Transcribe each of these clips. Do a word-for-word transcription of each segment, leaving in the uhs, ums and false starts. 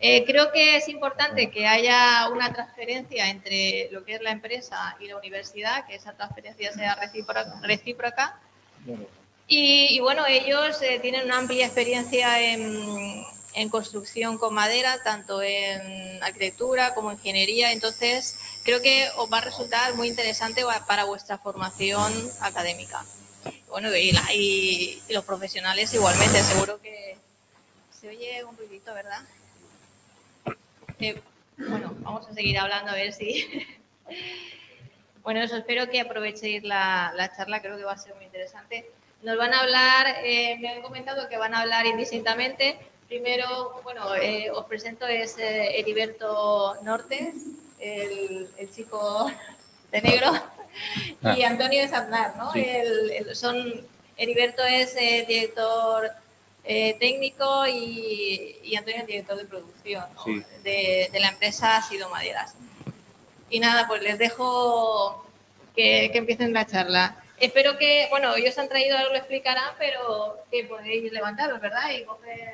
Eh, creo que es importante que haya una transferencia entre lo que es la empresa y la universidad, que esa transferencia sea recíproca. recíproca. Y, y bueno, ellos eh, tienen una amplia experiencia en, en construcción con madera, tanto en arquitectura como en ingeniería. Entonces, creo que os va a resultar muy interesante para vuestra formación académica. Bueno, y, la, y, y los profesionales igualmente, seguro que se oye un ruidito, ¿verdad? Eh, bueno, vamos a seguir hablando a ver si... Bueno, eso, espero que aprovechéis la, la charla, creo que va a ser muy interesante. Nos van a hablar, eh, me han comentado que van a hablar indistintamente. Primero, bueno, eh, os presento, es eh, Heriberto Nortes, el, el chico de negro, y Antonio es Aznar, ¿no? Sí. El, el, son, Heriberto es eh, director eh, técnico y, y Antonio es director de producción, ¿no? Sí. de, de la empresa Sido Maderas. Y nada, pues les dejo que, que empiecen la charla. Espero que, bueno, ellos han traído algo, lo explicarán, pero que podéis levantaros, ¿verdad? Y coger...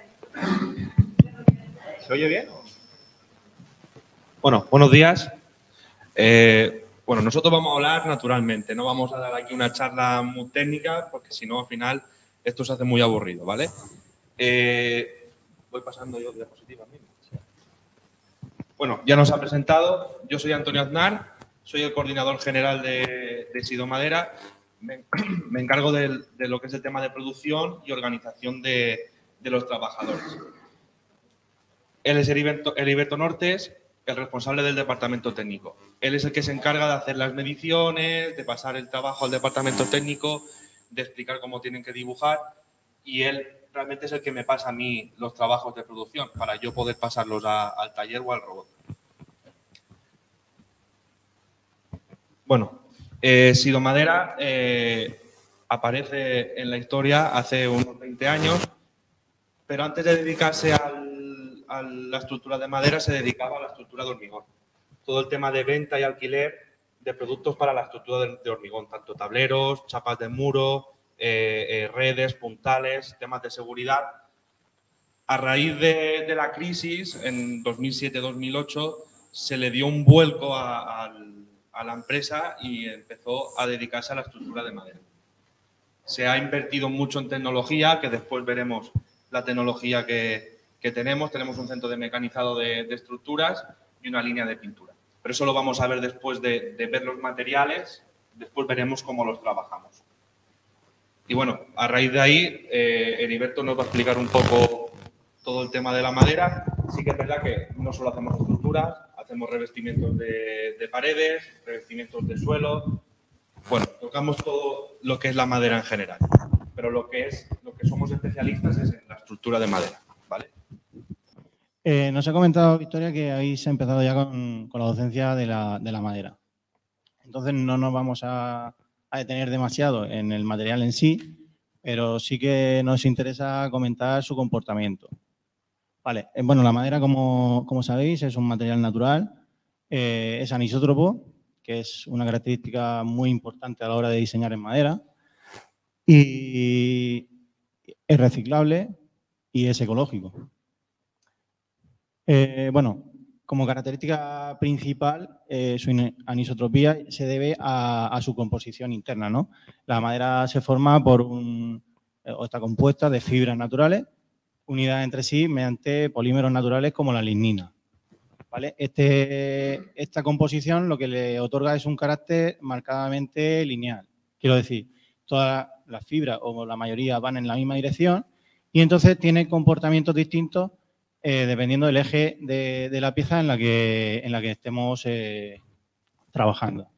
¿Se oye bien? Bueno, buenos días. Eh, bueno, nosotros vamos a hablar naturalmente, no vamos a dar aquí una charla muy técnica, porque si no, al final, esto se hace muy aburrido, ¿vale? Eh, voy pasando yo diapositivas mismas. Bueno, ya nos ha presentado, yo soy Antonio Aznar, soy el coordinador general de, de Sido Madera, me, me encargo de, de lo que es el tema de producción y organización de, de los trabajadores. Él es Heriberto, Heriberto Nortes, el responsable del departamento técnico. Él es el que se encarga de hacer las mediciones, de pasar el trabajo al departamento técnico, de explicar cómo tienen que dibujar, y él realmente es el que me pasa a mí los trabajos de producción para yo poder pasarlos a, al taller o al robot. Bueno, eh, Sido Madera eh, aparece en la historia hace unos veinte años, pero antes de dedicarse al, a la estructura de madera se dedicaba a la estructura de hormigón. Todo el tema de venta y alquiler de productos para la estructura de, de hormigón, tanto tableros, chapas de muro, eh, eh, redes, puntales, temas de seguridad. A raíz de, de la crisis, en dos mil siete dos mil ocho, se le dio un vuelco a, a, a la empresa y empezó a dedicarse a la estructura de madera. Se ha invertido mucho en tecnología, que después veremos la tecnología que, que tenemos. Tenemos un centro de mecanizado de, de estructuras y una línea de pintura. Pero eso lo vamos a ver después de, de ver los materiales, después veremos cómo los trabajamos. Y bueno, a raíz de ahí, eh, Heriberto nos va a explicar un poco todo el tema de la madera. Sí que es verdad que no solo hacemos estructuras, hacemos revestimientos de, de paredes, revestimientos de suelo. Bueno, tocamos todo lo que es la madera en general, pero lo que es lo que somos especialistas es en la estructura de madera, ¿vale? Eh, nos ha comentado, Victoria, que habéis empezado ya con, con la docencia de la, de la madera. Entonces, no nos vamos a, a detener demasiado en el material en sí, pero sí que nos interesa comentar su comportamiento. Vale, eh, bueno, la madera, como, como sabéis, es un material natural, eh, es anisótropo, que es una característica muy importante a la hora de diseñar en madera, y es reciclable y es ecológico. Eh, bueno, como característica principal, eh, su anisotropía se debe a, a su composición interna, ¿no? La madera se forma por un, o está compuesta de fibras naturales unidas entre sí mediante polímeros naturales como la lignina. ¿Vale? Este, esta composición lo que le otorga es un carácter marcadamente lineal. Quiero decir, todas las fibras o la mayoría van en la misma dirección y entonces tiene comportamientos distintos eh, dependiendo del eje de, de la pieza en la que, en la que estemos eh, trabajando.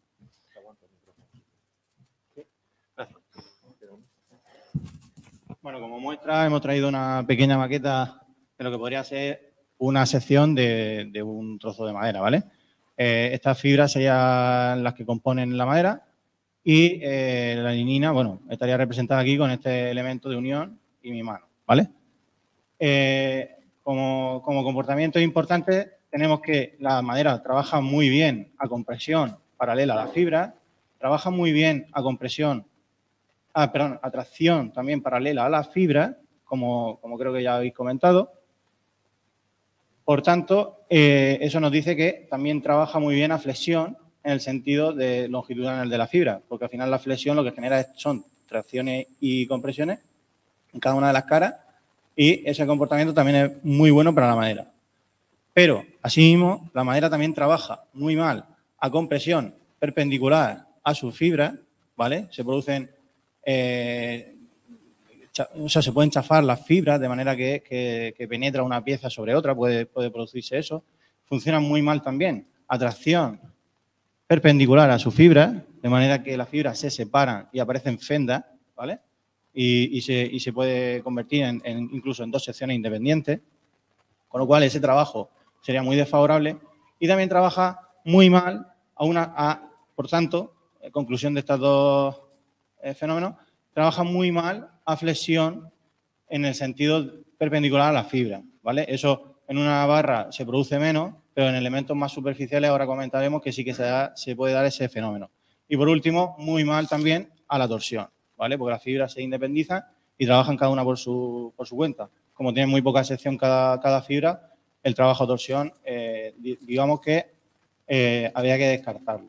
Bueno, como muestra hemos traído una pequeña maqueta de lo que podría ser una sección de, de un trozo de madera, ¿vale? Eh, estas fibras serían las que componen la madera y eh, la lignina, bueno, estaría representada aquí con este elemento de unión y mi mano, ¿vale? Eh, como, como comportamiento importante tenemos que la madera trabaja muy bien a compresión paralela a la fibra, trabaja muy bien a compresión, ah, perdón, a tracción también paralela a la fibra, como, como creo que ya habéis comentado. Por tanto, eh, eso nos dice que también trabaja muy bien a flexión en el sentido de longitudinal de la fibra, porque al final la flexión lo que genera es, son tracciones y compresiones en cada una de las caras y ese comportamiento también es muy bueno para la madera. Pero, asimismo, la madera también trabaja muy mal a compresión perpendicular a sus fibras, ¿vale? Se producen, eh, o sea, se pueden chafar las fibras de manera que, que, que penetra una pieza sobre otra, puede, puede producirse eso. Funcionan muy mal también a tracción perpendicular a sus fibras, de manera que las fibras se separan y aparecen fendas, ¿vale? Y, y, se, y se puede convertir en, en, incluso en dos secciones independientes, con lo cual ese trabajo sería muy desfavorable y también trabaja muy mal a una, a, por tanto, en conclusión de estos dos eh, fenómenos, trabaja muy mal a flexión en el sentido perpendicular a la fibra, ¿vale? Eso en una barra se produce menos, pero en elementos más superficiales ahora comentaremos que sí que se, da, se puede dar ese fenómeno. Y por último, muy mal también a la torsión, ¿vale? Porque las fibras se independizan y trabajan cada una por su, por su cuenta. Como tienen muy poca sección cada, cada fibra, el trabajo de torsión, eh, digamos que eh, habría que descartarlo.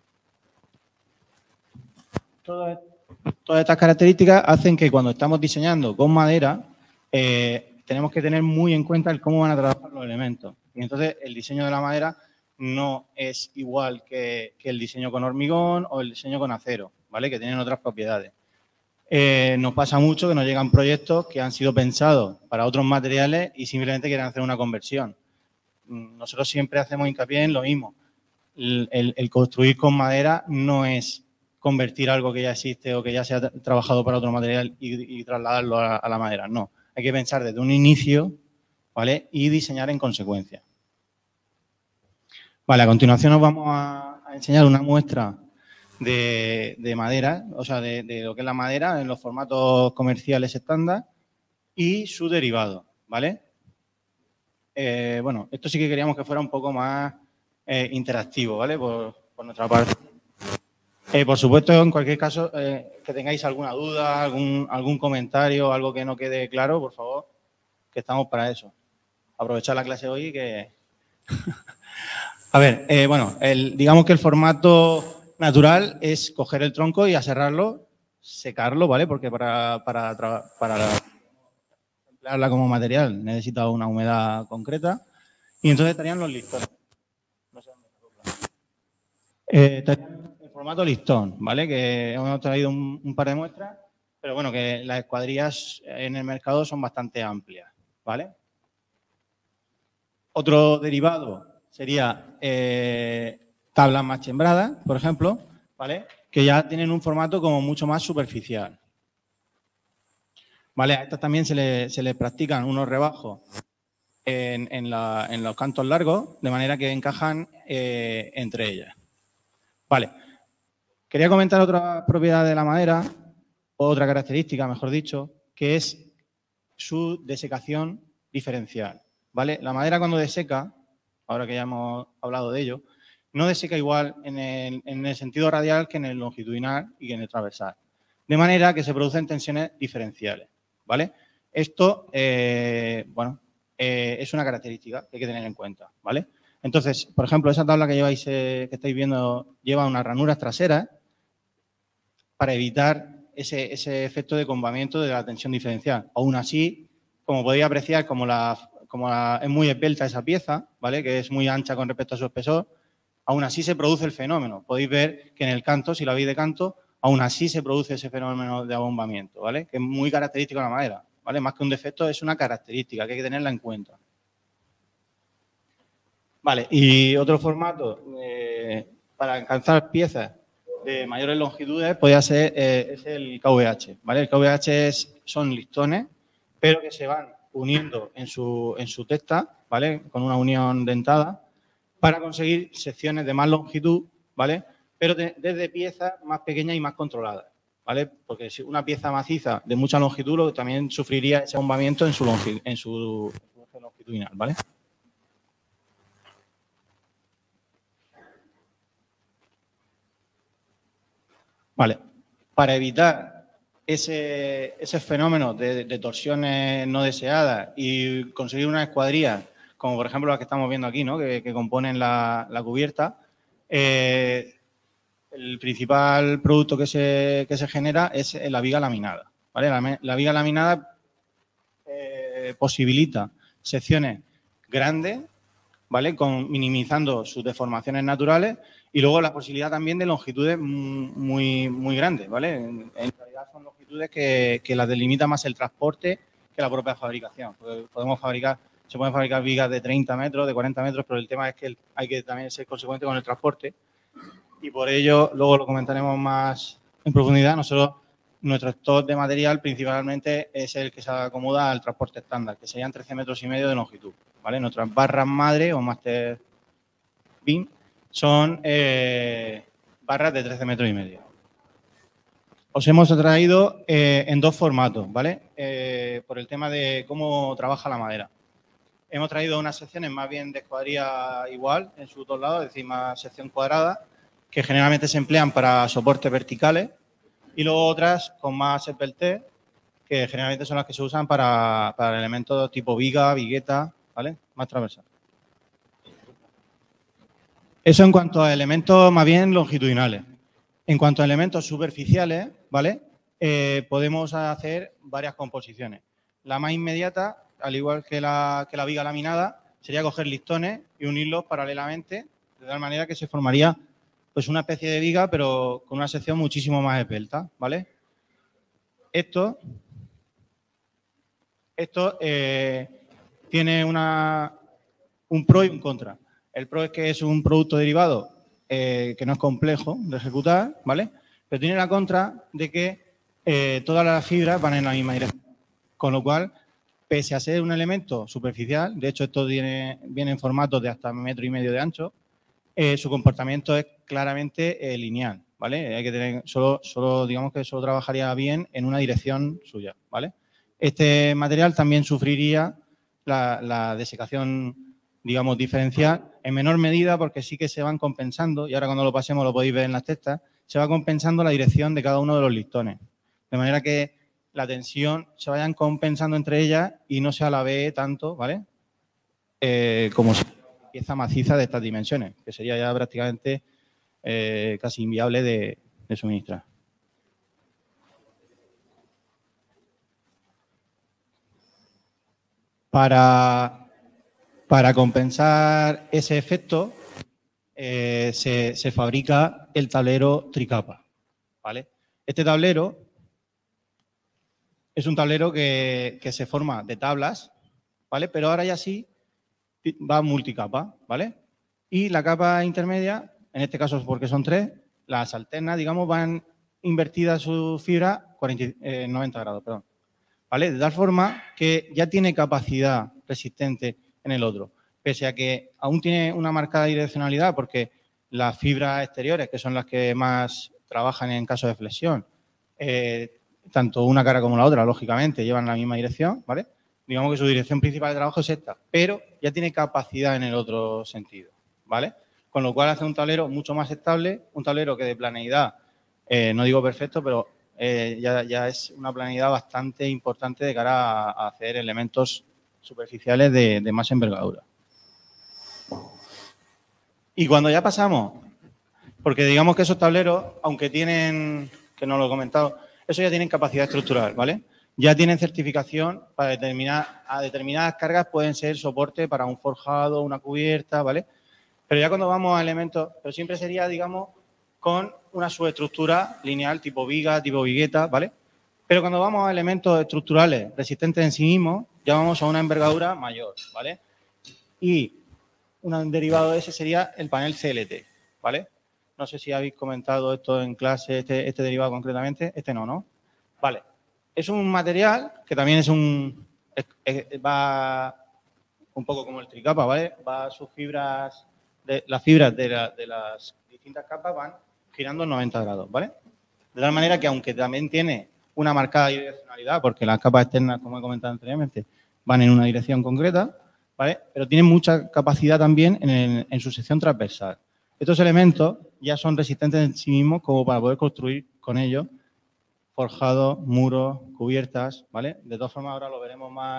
Todas, todas estas características hacen que cuando estamos diseñando con madera, eh, tenemos que tener muy en cuenta el cómo van a trabajar los elementos. Y entonces el diseño de la madera no es igual que, que el diseño con hormigón o el diseño con acero, ¿vale? Que tienen otras propiedades. Eh, nos pasa mucho que nos llegan proyectos que han sido pensados para otros materiales y simplemente quieren hacer una conversión. Nosotros siempre hacemos hincapié en lo mismo. El, el, el construir con madera no es convertir algo que ya existe o que ya se ha trabajado para otro material y, y trasladarlo a, a la madera. No, hay que pensar desde un inicio, ¿vale? Y diseñar en consecuencia. Vale, a continuación os vamos a, a enseñar una muestra de, de madera, o sea, de, de lo que es la madera en los formatos comerciales estándar y su derivado, ¿vale? Eh, bueno, esto sí que queríamos que fuera un poco más eh, interactivo, ¿vale? Por, por nuestra parte. Eh, por supuesto, en cualquier caso, eh, que tengáis alguna duda, algún, algún comentario, algo que no quede claro, por favor, que estamos para eso. Aprovechar la clase hoy que... A ver, eh, bueno, el, digamos que el formato natural es coger el tronco y aserrarlo, secarlo, ¿vale? Porque para, para, para emplearla como material necesita una humedad concreta y entonces estarían los listones. No sé dónde está. Eh, estarían el formato listón, ¿vale? Que hemos traído un, un par de muestras, pero bueno, que las escuadrillas en el mercado son bastante amplias, ¿vale? Otro derivado sería eh, tablas más chembradas, por ejemplo, ¿vale? Que ya tienen un formato como mucho más superficial. ¿Vale? A estas también se le, se le practican unos rebajos en, en, la, en los cantos largos, de manera que encajan eh, entre ellas. Vale. Quería comentar otra propiedad de la madera, otra característica, mejor dicho, que es su desecación diferencial. ¿Vale? La madera cuando deseca, ahora que ya hemos hablado de ello, no deseca igual en el, en el sentido radial que en el longitudinal y que en el transversal. De manera que se producen tensiones diferenciales, ¿vale? Esto, eh, bueno, eh, es una característica que hay que tener en cuenta, ¿vale? Entonces, por ejemplo, esa tabla que lleváis, eh, que estáis viendo, lleva unas ranuras traseras para evitar ese, ese efecto de combamiento de la tensión diferencial. Aún así, como podéis apreciar, como la... como la, es muy esbelta esa pieza, ¿vale? Que es muy ancha con respecto a su espesor, aún así se produce el fenómeno. Podéis ver que en el canto, si la veis de canto, aún así se produce ese fenómeno de abombamiento, ¿vale? Que es muy característico de la madera, ¿vale? Más que un defecto, es una característica que hay que tenerla en cuenta. Vale, y otro formato eh, para alcanzar piezas de mayores longitudes podría ser eh, es el K V H, ¿vale? El K V H es, son listones, pero que se van uniendo en su, en su testa, ¿vale? Con una unión dentada, para conseguir secciones de más longitud, ¿vale? Pero de, desde piezas más pequeñas y más controladas, ¿vale? Porque si una pieza maciza de mucha longitud también sufriría ese abombamiento en su, longitud, en su, en su longitudinal, ¿vale? Vale, para evitar ese, ese fenómeno de, de torsiones no deseadas y conseguir una escuadrilla como por ejemplo las que estamos viendo aquí, ¿no? que, que componen la, la cubierta, eh, el principal producto que se, que se genera es la viga laminada, ¿vale? La, la viga laminada eh, posibilita secciones grandes, ¿vale? Con, minimizando sus deformaciones naturales y luego la posibilidad también de longitudes muy, muy grandes, ¿vale? En, en realidad son longitudes que, que las delimita más el transporte que la propia fabricación. Porque podemos fabricar, se pueden fabricar vigas de treinta metros, de cuarenta metros, pero el tema es que el, hay que también ser consecuente con el transporte y por ello, luego lo comentaremos más en profundidad, nosotros, nuestro stock de material principalmente es el que se acomoda al transporte estándar, que serían trece metros y medio de longitud, ¿vale? Nuestras barras madre o master beam son eh, barras de trece metros y medio. Os hemos traído eh, en dos formatos, ¿vale? Eh, por el tema de cómo trabaja la madera. Hemos traído unas secciones más bien de escuadrilla igual en sus dos lados, es decir, más sección cuadrada, que generalmente se emplean para soportes verticales, y luego otras con más esbeltez, que generalmente son las que se usan para, para elementos tipo viga, vigueta, ¿vale? Más transversal. Eso en cuanto a elementos más bien longitudinales. En cuanto a elementos superficiales, ¿vale? Eh, podemos hacer varias composiciones. La más inmediata, al igual que la, que la viga laminada, sería coger listones y unirlos paralelamente, de tal manera que se formaría pues una especie de viga, pero con una sección muchísimo más esbelta, ¿vale? Esto, esto eh, tiene una, un pro y un contra. El pro es que es un producto derivado eh, que no es complejo de ejecutar, ¿vale? Pero tiene la contra de que eh, todas las fibras van en la misma dirección. Con lo cual, pese a ser un elemento superficial, de hecho esto tiene, viene en formatos de hasta metro y medio de ancho, eh, su comportamiento es claramente eh, lineal, ¿vale? Hay que tener, solo, solo, digamos que solo trabajaría bien en una dirección suya, ¿vale? Este material también sufriría la, la desecación, digamos, diferencial en menor medida porque sí que se van compensando, y ahora cuando lo pasemos lo podéis ver en las testas, se va compensando la dirección de cada uno de los listones. De manera que la tensión se vayan compensando entre ellas y no se alabee tanto, ¿vale? Eh, como si pieza maciza de estas dimensiones, que sería ya prácticamente eh, casi inviable de, de suministrar. Para, para compensar ese efecto, eh, se, se fabrica el tablero tricapa, ¿vale? Este tablero es un tablero que, que se forma de tablas, ¿vale? Pero ahora ya sí va multicapa, ¿vale? Y la capa intermedia, en este caso porque son tres, las alternas, digamos, van invertidas su fibra cuarenta, eh, noventa grados, perdón. ¿Vale? De tal forma que ya tiene capacidad resistente en el otro, pese a que aún tiene una marcada direccionalidad porque las fibras exteriores, que son las que más trabajan en caso de flexión, eh, tanto una cara como la otra, lógicamente, llevan la misma dirección, ¿vale? Digamos que su dirección principal de trabajo es esta, pero ya tiene capacidad en el otro sentido, ¿vale? Con lo cual hace un tablero mucho más estable, un tablero que de planeidad, eh, no digo perfecto, pero eh, ya, ya es una planeidad bastante importante de cara a, a hacer elementos superficiales de, de más envergadura. Y cuando ya pasamos, porque digamos que esos tableros, aunque tienen, que no lo he comentado, eso ya tienen capacidad estructural, ¿vale? Ya tienen certificación para determinar, a determinadas cargas pueden ser soporte para un forjado, una cubierta, ¿vale? Pero ya cuando vamos a elementos, pero siempre sería, digamos, con una subestructura lineal tipo viga, tipo vigueta, ¿vale? Pero cuando vamos a elementos estructurales resistentes en sí mismos, ya vamos a una envergadura mayor, ¿vale? Y un derivado de ese sería el panel C L T, ¿vale? No sé si habéis comentado esto en clase, este, este derivado concretamente. Este no, ¿no? Vale. Es un material que también es un... Es, es, va un poco como el tricapa, ¿vale? Va a sus fibras... De, las fibras de, la, de las distintas capas van girando en noventa grados, ¿vale? De tal manera que aunque también tiene una marcada direccionalidad, porque las capas externas, como he comentado anteriormente, van en una dirección concreta, ¿vale? Pero tiene mucha capacidad también en, el, en su sección transversal. Estos elementos ya son resistentes en sí mismos como para poder construir con ellos forjados, muros, cubiertas, ¿vale? De todas formas, ahora lo veremos más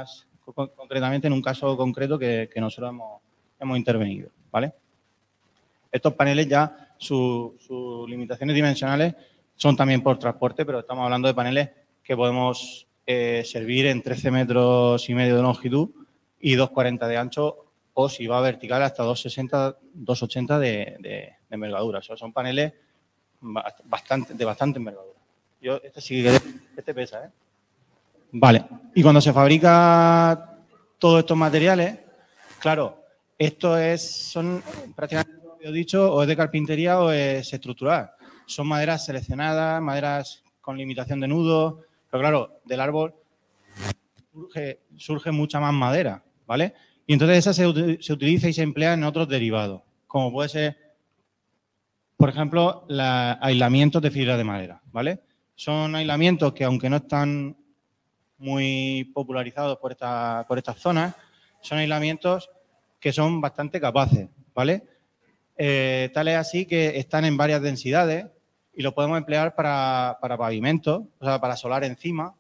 con, concretamente en un caso concreto que, que nosotros hemos, hemos intervenido, ¿vale? Estos paneles ya, sus su limitaciones dimensionales son también por transporte, pero estamos hablando de paneles que podemos eh, servir en trece metros y medio de longitud y dos cuarenta de ancho, o si va vertical hasta dos sesenta, dos ochenta de, de, de envergadura. O sea, son paneles bastante, de bastante envergadura. Yo, este sí que este pesa, ¿eh? Vale. Y cuando se fabrica todos estos materiales, claro, esto es, son prácticamente, como he dicho, o es de carpintería o es estructural. Son maderas seleccionadas, maderas con limitación de nudos, pero claro, del árbol surge, surge mucha más madera, ¿vale? Y entonces esa se, se utiliza y se emplea en otros derivados, como puede ser, por ejemplo, los aislamientos de fibra de madera, ¿vale? Son aislamientos que, aunque no están muy popularizados por, esta, por estas zonas, son aislamientos que son bastante capaces, ¿vale? Eh, tal es así que están en varias densidades y los podemos emplear para, para pavimentos, o sea, para solar encima,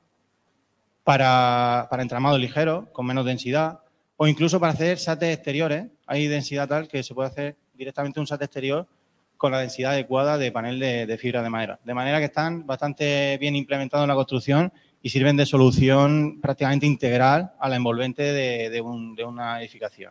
para, para entramados ligeros, con menos densidad, o incluso para hacer sates exteriores. Hay densidad tal que se puede hacer directamente un sate exterior con la densidad adecuada de panel de, de fibra de madera. De manera que están bastante bien implementados en la construcción y sirven de solución prácticamente integral a la envolvente de, de, un, de una edificación.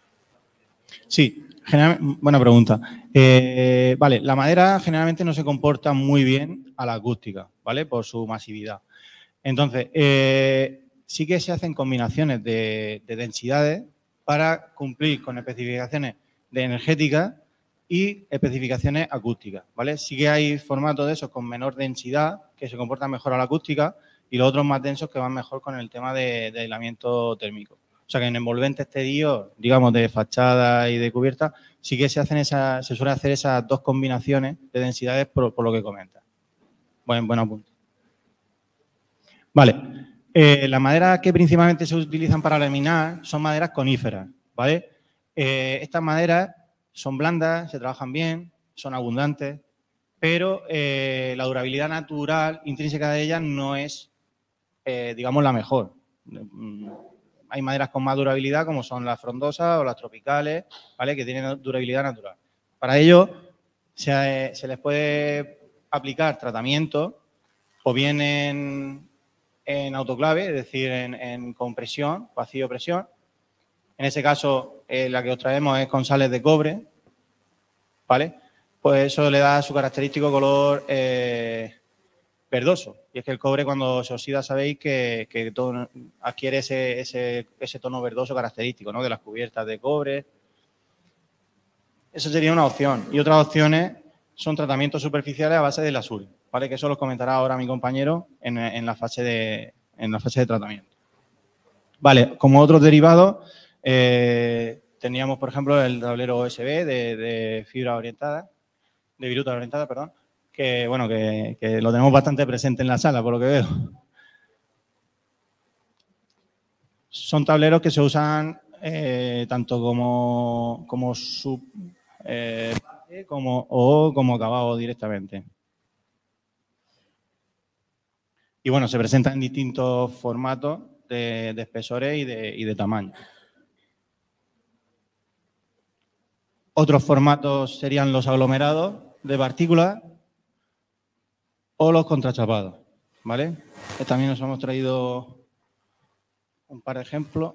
Sí, buena pregunta. Eh, vale, la madera generalmente no se comporta muy bien a la acústica, ¿vale? Por su masividad. Entonces, eh, sí que se hacen combinaciones de, de densidades para cumplir con especificaciones de energética y especificaciones acústicas, ¿vale? Sí que hay formatos de esos con menor densidad que se comportan mejor a la acústica y los otros más densos que van mejor con el tema de, de aislamiento térmico. O sea que en envolvente exterior, digamos, de fachada y de cubierta, sí que se hacen esas, se suelen hacer esas dos combinaciones de densidades por, por lo que comenta. Buen, buen apunte. Vale. Eh, las maderas que principalmente se utilizan para laminar son maderas coníferas, ¿vale? Eh, estas maderas son blandas, se trabajan bien, son abundantes, pero eh, la durabilidad natural intrínseca de ellas no es, eh, digamos, la mejor. Hay maderas con más durabilidad, como son las frondosas o las tropicales, ¿vale? Que tienen durabilidad natural. Para ello, se, se les puede aplicar tratamiento o bien en, en autoclave, es decir, en, en compresión, vacío-presión. En ese caso, eh, la que os traemos es con sales de cobre, ¿vale? Pues eso le da su característico color eh, verdoso. Y es que el cobre, cuando se oxida, sabéis que, que todo adquiere ese, ese, ese tono verdoso característico, ¿no? De las cubiertas de cobre. Eso sería una opción. Y otras opciones son tratamientos superficiales a base del azul, ¿vale? Que eso los comentará ahora mi compañero en, en, la, fase de, en la fase de tratamiento. Vale, como otros derivados, eh, teníamos, por ejemplo, el tablero O S B de, de fibra orientada, de viruta orientada, perdón, que, bueno, que, que lo tenemos bastante presente en la sala, por lo que veo. Son tableros que se usan eh, tanto como, como sub, eh, como, o como acabado directamente. Y bueno, se presentan en distintos formatos de, de espesores y de, y de tamaño. Otros formatos serían los aglomerados de partículas o los contrachapados, ¿vale? También nos hemos traído un par de ejemplos.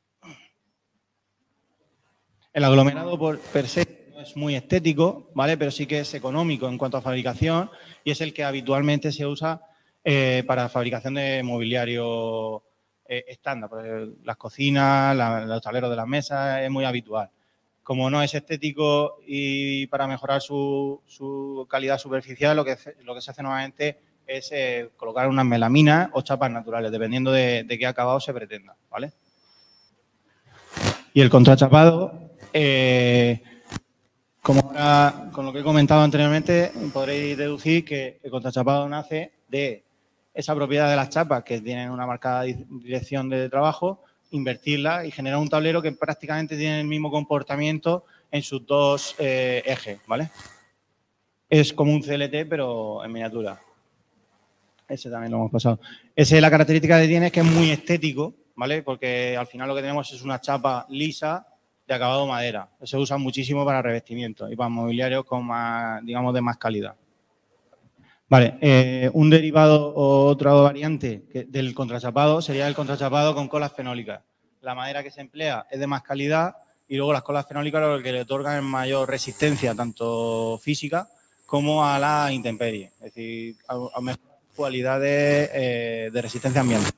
El aglomerado por per se no es muy estético, ¿vale? Pero sí que es económico en cuanto a fabricación y es el que habitualmente se usa eh, para fabricación de mobiliario eh, estándar. Las cocinas, la, los tableros de las mesas, es muy habitual. Como no es estético y para mejorar su, su calidad superficial, lo que, lo que se hace nuevamente es eh, colocar unas melaminas o chapas naturales, dependiendo de, de qué acabado se pretenda, ¿vale? Y el contrachapado, eh, como ahora, con lo que he comentado anteriormente, podréis deducir que el contrachapado nace de esa propiedad de las chapas que tienen una marcada dirección de trabajo, invertirla y generar un tablero que prácticamente tiene el mismo comportamiento en sus dos eh, ejes, ¿vale? Es como un C L T, pero en miniatura. Ese también lo hemos pasado. Esa es la característica que tiene, es que es muy estético, ¿vale? Porque al final lo que tenemos es una chapa lisa de acabado madera. Se usa muchísimo para revestimiento y para mobiliarios con más, digamos, de más calidad. Vale, eh, un derivado o otra variante que, del contrachapado sería el contrachapado con colas fenólicas. La madera que se emplea es de más calidad y luego las colas fenólicas lo que le otorgan es mayor resistencia, tanto física como a la intemperie, es decir, a, a mejores cualidades eh, de resistencia ambiental.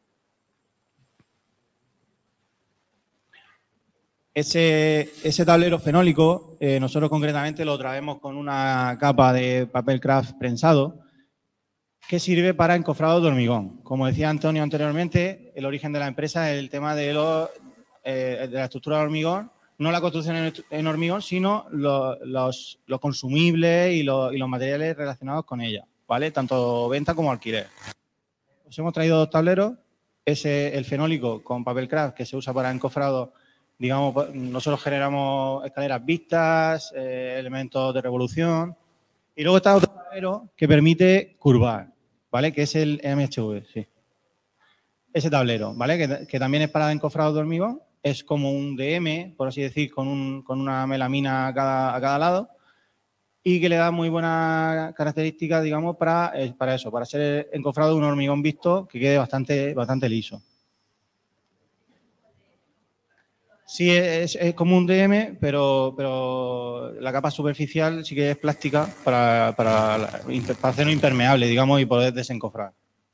Ese, ese tablero fenólico, eh, nosotros concretamente lo traemos con una capa de papel craft prensado que sirve para encofrado de hormigón. Como decía Antonio anteriormente, el origen de la empresa es el tema de, los, eh, de la estructura de hormigón, no la construcción en, en hormigón, sino lo, los, los consumibles y, lo, y los materiales relacionados con ella, ¿vale? Tanto venta como alquiler. Os hemos traído dos tableros, ese, el fenólico con papel craft que se usa para encofrado. Digamos, nosotros generamos escaleras vistas, eh, elementos de revolución. Y luego está otro tablero que permite curvar, ¿vale? Que es el M H V, sí. Ese tablero, ¿vale? Que, que también es para encofrado de hormigón. Es como un D M, por así decir, con, un, con una melamina a cada, a cada lado. Y que le da muy buenas características, digamos, para, eh, para eso, para ser encofrado de un hormigón visto que quede bastante, bastante liso. Sí, es, es como un D M, pero, pero la capa superficial sí que es plástica para, para, para hacerlo impermeable, digamos, y poder desencofrar.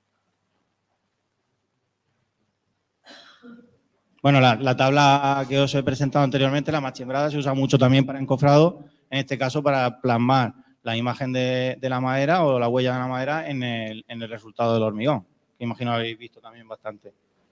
Bueno, la, la tabla que os he presentado anteriormente, la machimbrada, se usa mucho también para encofrado, en este caso para plasmar la imagen de, de la madera o la huella de la madera en el, en el resultado del hormigón, que imagino habéis visto también bastante.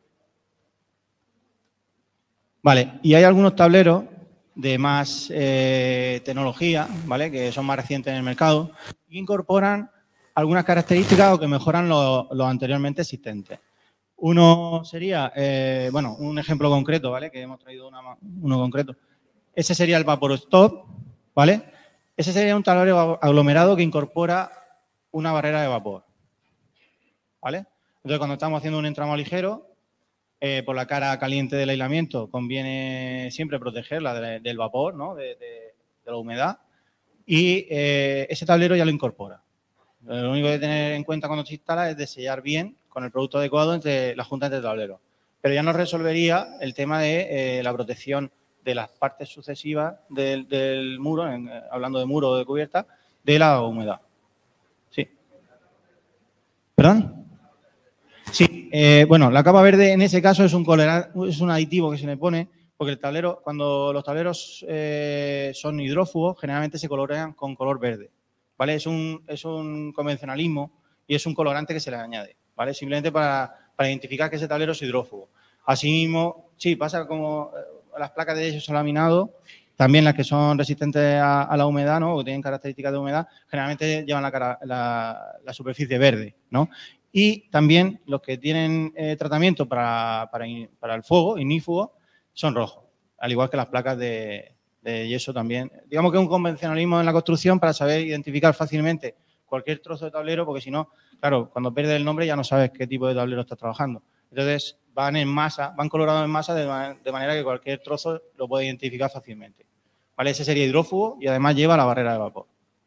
Vale, y hay algunos tableros de más eh, tecnología, ¿vale? Que son más recientes en el mercado y incorporan algunas características o que mejoran lo, lo anteriormente existentes. Uno sería, eh, bueno, un ejemplo concreto, ¿vale? Que hemos traído una, uno concreto. Ese sería el Vapor Stop, ¿vale? Ese sería un tablero aglomerado que incorpora una barrera de vapor, ¿vale? Entonces, cuando estamos haciendo un entramado ligero, Eh, por la cara caliente del aislamiento, conviene siempre protegerla de, del vapor, ¿no? de, de, de la humedad, y eh, ese tablero ya lo incorpora. Lo único que tener en cuenta cuando se instala es de sellar bien con el producto adecuado entre la junta entre tableros. Pero ya nos resolvería el tema de eh, la protección de las partes sucesivas del, del muro, en, eh, hablando de muro o de cubierta, de la humedad. Sí. ¿Perdón? Sí, eh, bueno, la capa verde en ese caso es un, colorante, es un aditivo que se le pone, porque el tablero, cuando los tableros eh, son hidrófugos, generalmente se colorean con color verde, ¿vale? Es un, es un convencionalismo y es un colorante que se le añade, ¿vale? Simplemente para, para identificar que ese tablero es hidrófugo. Asimismo, sí, pasa como las placas de yeso laminado, también las que son resistentes a, a la humedad, ¿no? O que tienen características de humedad, generalmente llevan la, cara, la, la superficie verde, ¿no? Y también los que tienen eh, tratamiento para, para, para el fuego, ignífugo, son rojos, al igual que las placas de, de yeso también. Digamos que es un convencionalismo en la construcción para saber identificar fácilmente cualquier trozo de tablero, porque si no, claro, cuando pierdes el nombre ya no sabes qué tipo de tablero estás trabajando. Entonces, van en masa, van colorados en masa de, de manera que cualquier trozo lo puede identificar fácilmente. ¿Vale? Ese sería hidrófugo y además lleva la barrera de vapor.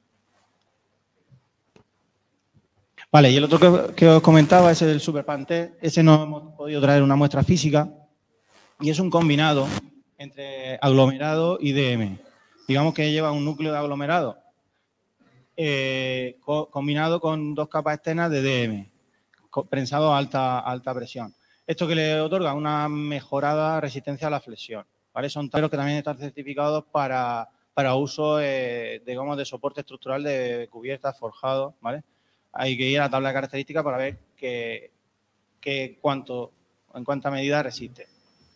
Vale, y el otro que, que os comentaba es el Super Panther. Ese no hemos podido traer una muestra física y es un combinado entre aglomerado y D M. Digamos que lleva un núcleo de aglomerado eh, co combinado con dos capas externas de D M, prensado a alta, alta presión. Esto que le otorga una mejorada resistencia a la flexión, ¿vale? Son tableros que también están certificados para, para uso, eh, digamos, de soporte estructural de cubiertas, forjados, ¿vale? Hay que ir a la tabla de características para ver que, que cuánto, en cuánta medida resiste.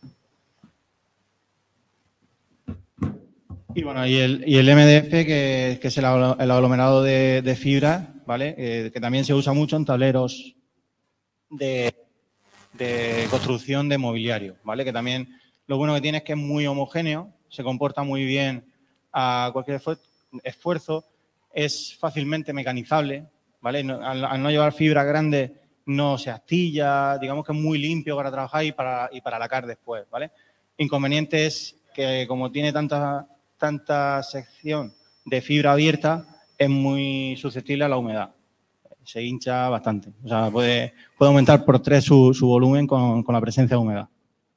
Y bueno, y el, y el M D F, que, que es el, el aglomerado de, de fibra, ¿vale? Eh, que también se usa mucho en tableros de, de construcción de mobiliario, ¿vale? Que también lo bueno que tiene es que es muy homogéneo, se comporta muy bien a cualquier esfuerzo, es fácilmente mecanizable, ¿vale? No, al, al no llevar fibra grande no se astilla, digamos que es muy limpio para trabajar y para, y para lacar después, ¿vale? Inconveniente es que como tiene tanta, tanta sección de fibra abierta, es muy susceptible a la humedad. Se hincha bastante. O sea, puede, puede aumentar por tres su, su volumen con, con la presencia de humedad.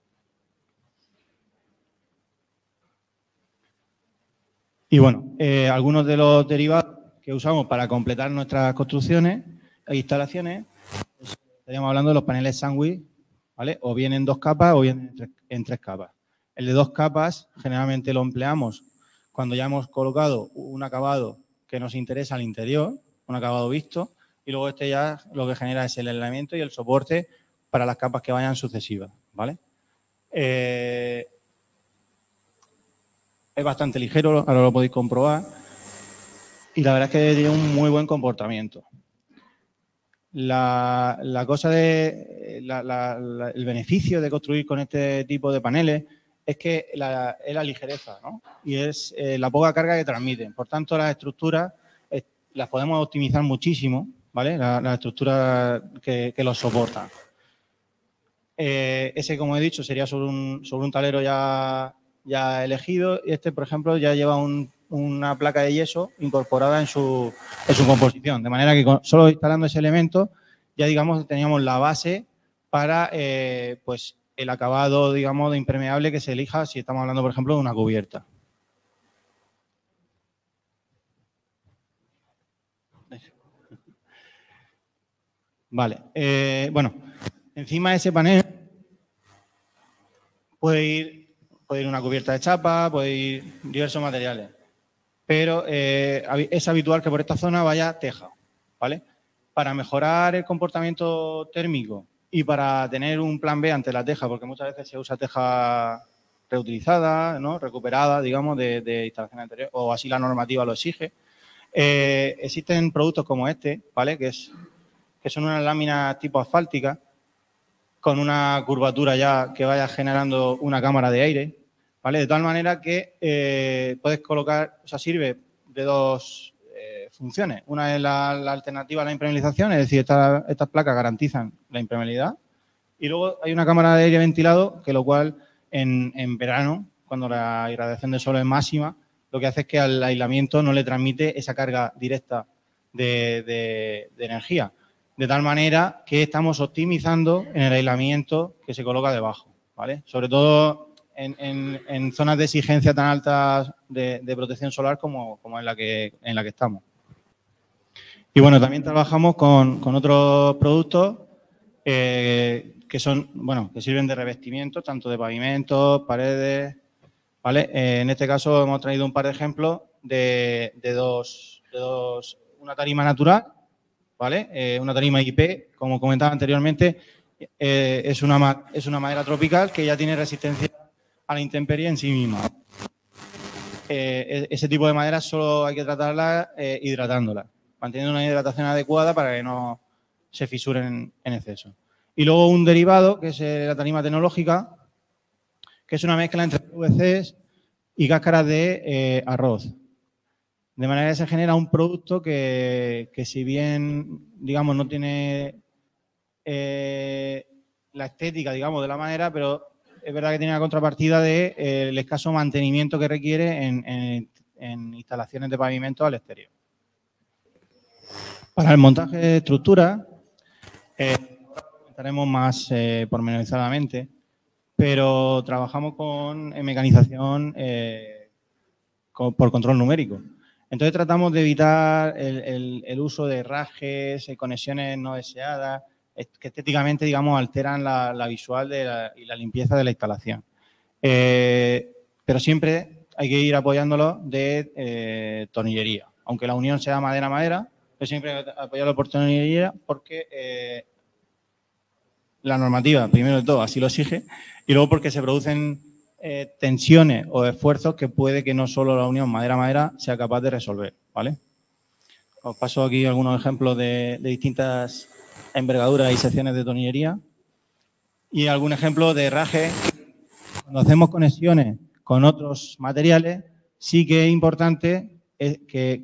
Y bueno, eh, algunos de los derivados que usamos para completar nuestras construcciones e instalaciones, pues, estaríamos hablando de los paneles sándwich, ¿vale? O bien en dos capas o bien en tres, en tres capas. El de dos capas generalmente lo empleamos cuando ya hemos colocado un acabado que nos interesa al interior, un acabado visto, y luego este ya lo que genera es el aislamiento y el soporte para las capas que vayan sucesivas, ¿vale? Eh, es bastante ligero, ahora lo podéis comprobar, y la verdad es que tiene un muy buen comportamiento. La, la cosa de la, la, la, el beneficio de construir con este tipo de paneles es que la, es la ligereza, ¿no? Y es eh, la poca carga que transmiten. Por tanto, las estructuras eh, las podemos optimizar muchísimo, ¿vale? Las la estructuras que, que los soportan. Eh, ese, como he dicho, sería sobre un, sobre un talero ya, ya elegido. Y este, por ejemplo, ya lleva un, una placa de yeso incorporada en su, en su composición. De manera que con, solo instalando ese elemento, ya digamos, teníamos la base para, eh, pues, el acabado, digamos, de impermeable que se elija si estamos hablando, por ejemplo, de una cubierta. Vale. Eh, bueno, encima de ese panel puede ir, puede ir una cubierta de chapa, puede ir diversos materiales. Pero eh, es habitual que por esta zona vaya teja, ¿vale? Para mejorar el comportamiento térmico y para tener un plan B ante la teja, porque muchas veces se usa teja reutilizada, ¿no? Recuperada, digamos, de, de instalación anterior, o así la normativa lo exige. Eh, existen productos como este, ¿vale? Que, es, que son unas láminas tipo asfálticas con una curvatura ya que vaya generando una cámara de aire, ¿vale? De tal manera que eh, puedes colocar, o sea, sirve de dos eh, funciones. Una es la, la alternativa a la impermeabilización, es decir, esta, estas placas garantizan la impermeabilidad. Y luego hay una cámara de aire ventilado, que lo cual en, en verano, cuando la irradiación del sol es máxima, lo que hace es que al aislamiento no le transmite esa carga directa de, de, de energía. De tal manera que estamos optimizando en el aislamiento que se coloca debajo, ¿vale? Sobre todo en, en, en zonas de exigencia tan altas de, de protección solar como, como en, la que, en la que estamos. Y bueno, también trabajamos con, con otros productos eh, que son, bueno, que sirven de revestimiento, tanto de pavimentos, paredes, ¿vale? Eh, en este caso hemos traído un par de ejemplos de, de, dos, de dos, una tarima natural, ¿vale? Eh, una tarima I P, como comentaba anteriormente, eh, es, una, es una madera tropical que ya tiene resistencia a la intemperie en sí misma. Eh, ese tipo de madera solo hay que tratarla eh, hidratándola, manteniendo una hidratación adecuada para que no se fisuren en exceso. Y luego un derivado, que es la tarima tecnológica, que es una mezcla entre P V Cs y cáscaras de eh, arroz. De manera que se genera un producto que, que si bien, digamos, no tiene eh, la estética, digamos, de la madera, pero es verdad que tiene la contrapartida del de, eh, escaso mantenimiento que requiere en, en, en instalaciones de pavimento al exterior. Para el montaje de estructura, eh, estaremos más eh, pormenorizadamente, pero trabajamos con en mecanización eh, con, por control numérico. Entonces tratamos de evitar el, el, el uso de rajes, conexiones no deseadas, que estéticamente, digamos, alteran la, la visual de la, y la limpieza de la instalación. Eh, pero siempre hay que ir apoyándolo de eh, tornillería. Aunque la unión sea madera-madera, pero siempre hay que apoyarlo por tornillería porque eh, la normativa, primero de todo, así lo exige, y luego porque se producen eh, tensiones o esfuerzos que puede que no solo la unión madera-madera sea capaz de resolver, ¿vale? Os paso aquí algunos ejemplos de, de distintas envergaduras y secciones de tornillería y algún ejemplo de herraje. Cuando hacemos conexiones con otros materiales, sí que es importante que,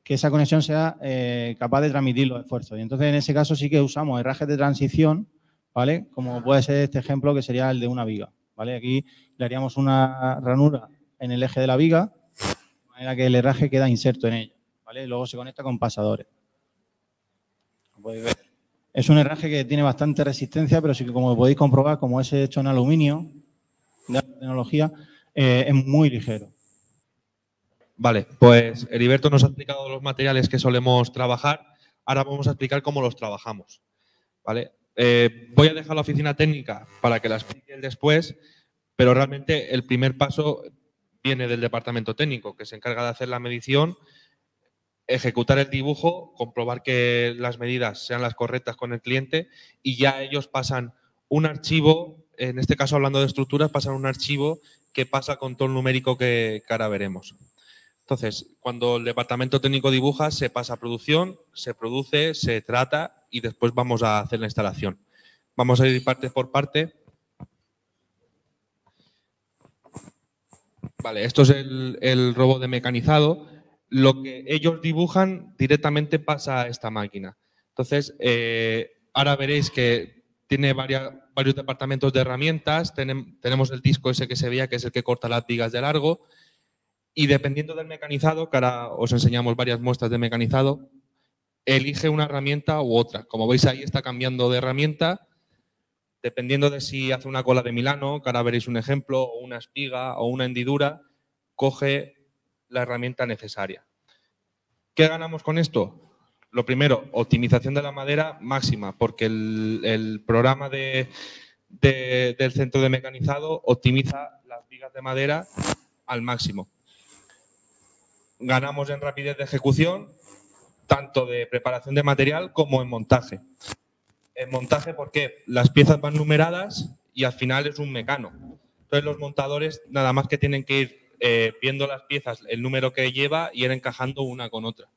que esa conexión sea eh, capaz de transmitir los esfuerzos. Y entonces, en ese caso, sí que usamos herrajes de transición, ¿vale? Como puede ser este ejemplo, que sería el de una viga, ¿vale? Aquí le haríamos una ranura en el eje de la viga, de manera que el herraje queda inserto en ella, ¿vale? Luego se conecta con pasadores. Como podéis ver. Es un herraje que tiene bastante resistencia, pero sí que, como podéis comprobar, como es hecho en aluminio, de alta tecnología, eh, es muy ligero. Vale, pues Heriberto nos ha explicado los materiales que solemos trabajar. Ahora vamos a explicar cómo los trabajamos. ¿Vale? Eh, voy a dejar la oficina técnica para que la explique él después, pero realmente el primer paso viene del departamento técnico, que se encarga de hacer la medición, ejecutar el dibujo, comprobar que las medidas sean las correctas con el cliente y ya ellos pasan un archivo, en este caso hablando de estructuras, pasan un archivo que pasa con todo el numérico que, que ahora veremos. Entonces, cuando el departamento técnico dibuja, se pasa a producción, se produce, se trata y después vamos a hacer la instalación. Vamos a ir parte por parte. Vale, esto es el, el robot de mecanizado. Lo que ellos dibujan directamente pasa a esta máquina. Entonces, eh, ahora veréis que tiene varias, varios departamentos de herramientas. Tenem, tenemos el disco ese que se veía, que es el que corta las vigas de largo. Y dependiendo del mecanizado, que ahora os enseñamos varias muestras de mecanizado, elige una herramienta u otra. Como veis ahí está cambiando de herramienta, dependiendo de si hace una cola de Milano, que ahora veréis un ejemplo, o una espiga o una hendidura, coge la herramienta necesaria. ¿Qué ganamos con esto? Lo primero, optimización de la madera máxima, porque el, el programa de, de, del centro de mecanizado optimiza las vigas de madera al máximo. Ganamos en rapidez de ejecución, tanto de preparación de material como en montaje. En montaje, porque las piezas van numeradas y al final es un mecano. Entonces los montadores nada más que tienen que ir eh, viendo las piezas, el número que lleva y ir encajando una con otra.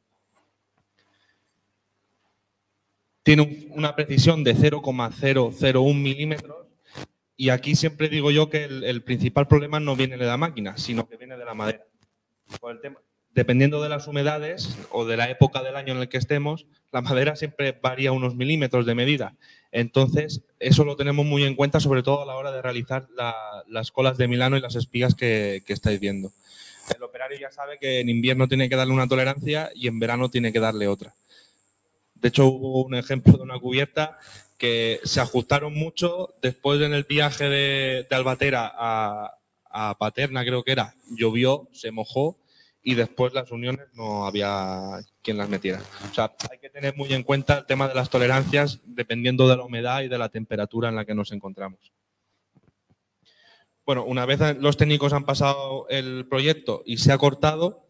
Tiene un, una precisión de cero coma cero cero uno milímetros y aquí siempre digo yo que el, el principal problema no viene de la máquina, sino que viene de la madera. Por el tema. Dependiendo de las humedades o de la época del año en el que estemos, la madera siempre varía unos milímetros de medida. Entonces, eso lo tenemos muy en cuenta, sobre todo a la hora de realizar la, las colas de Milano y las espigas que, que estáis viendo. El operario ya sabe que en invierno tiene que darle una tolerancia y en verano tiene que darle otra. De hecho, hubo un ejemplo de una cubierta que se ajustaron mucho. Después, en el viaje de, de Albatera a, a Paterna, creo que era, llovió, se mojó, y después las uniones no había quien las metiera. O sea, hay que tener muy en cuenta el tema de las tolerancias dependiendo de la humedad y de la temperatura en la que nos encontramos. Bueno, una vez los técnicos han pasado el proyecto y se ha cortado,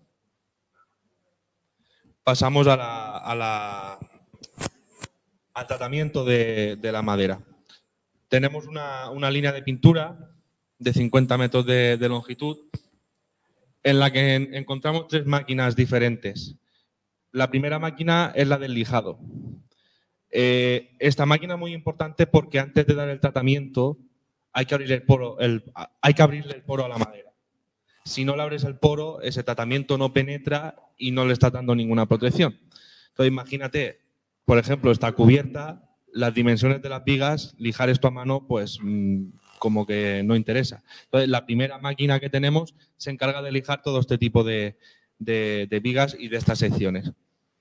pasamos a la, a la, al tratamiento de, de la madera. Tenemos una, una línea de pintura de cincuenta metros de, de longitud, en la que en, encontramos tres máquinas diferentes. La primera máquina es la del lijado. Eh, esta máquina es muy importante porque antes de dar el tratamiento hay que abrir el poro, el, hay que abrirle el poro a la madera. Si no le abres el poro, ese tratamiento no penetra y no le está dando ninguna protección. Entonces, imagínate, por ejemplo, esta cubierta, las dimensiones de las vigas, lijar esto a mano, pues mmm, como que no interesa. Entonces, la primera máquina que tenemos se encarga de lijar todo este tipo de, de, de vigas y de estas secciones.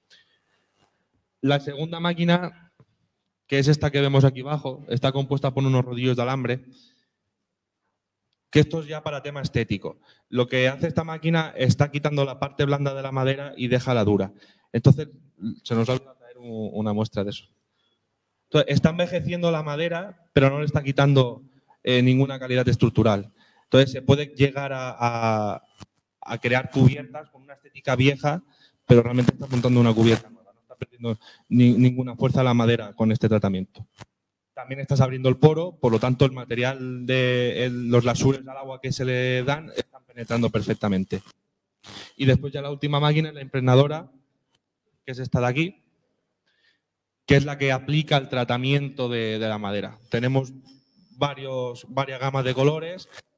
La segunda máquina, que es esta que vemos aquí abajo, está compuesta por unos rodillos de alambre, que esto es ya para tema estético. Lo que hace esta máquina está quitando la parte blanda de la madera y deja la dura. Entonces, se nos va a traer una muestra de eso. Entonces, está envejeciendo la madera, pero no le está quitando eh, ninguna calidad estructural. Entonces, se puede llegar a, a, a crear cubiertas con una estética vieja, pero realmente está montando una cubierta nueva. No está perdiendo ni, ninguna fuerza la madera con este tratamiento. También estás abriendo el poro, por lo tanto, el material de el, los lasures al agua que se le dan están penetrando perfectamente. Y después ya la última máquina es la impregnadora, que es esta de aquí, que es la que aplica el tratamiento de, de la madera. Tenemos varios, varias gamas de colores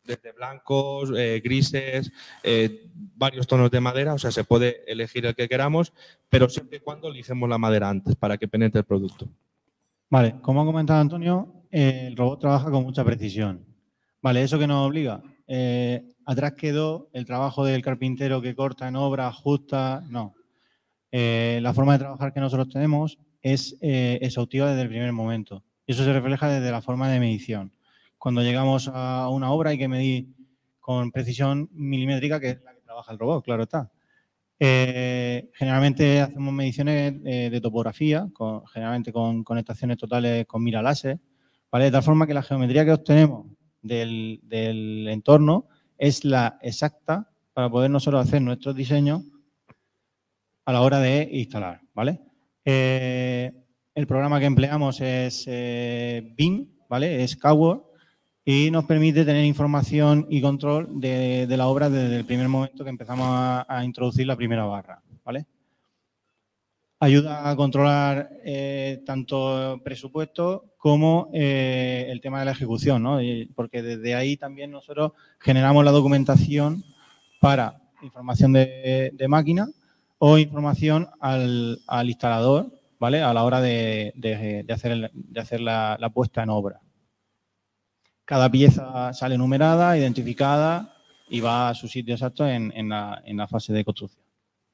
desde blancos, eh, grises, eh, varios tonos de madera, o sea, se puede elegir el que queramos, pero siempre y cuando lijemos la madera antes para que penetre el producto. Vale, como ha comentado Antonio, eh, el robot trabaja con mucha precisión. Vale, ¿eso qué nos obliga? Eh, atrás quedó el trabajo del carpintero que corta en obra, ajusta, no. Eh, la forma de trabajar que nosotros tenemos es eh, exhaustiva desde el primer momento. Y eso se refleja desde la forma de medición. Cuando llegamos a una obra hay que medir con precisión milimétrica, que es la que trabaja el robot, claro está. Eh, generalmente hacemos mediciones eh, de topografía, con, generalmente con, con estaciones totales con mira láser, ¿vale? De tal forma que la geometría que obtenemos del, del entorno es la exacta para poder nosotros hacer nuestros diseños a la hora de instalar, ¿vale? Eh, el programa que empleamos es eh, B I M, ¿vale? Es CADWorld y nos permite tener información y control de, de la obra desde el primer momento que empezamos a, a introducir la primera barra, ¿vale? Ayuda a controlar eh, tanto presupuesto como eh, el tema de la ejecución, ¿no? Y porque desde ahí también nosotros generamos la documentación para información de, de máquina o información al, al instalador, ¿vale? A la hora de, de, de hacer, el, de hacer la, la puesta en obra. Cada pieza sale numerada, identificada y va a su sitio exacto en, en, la, en la fase de construcción.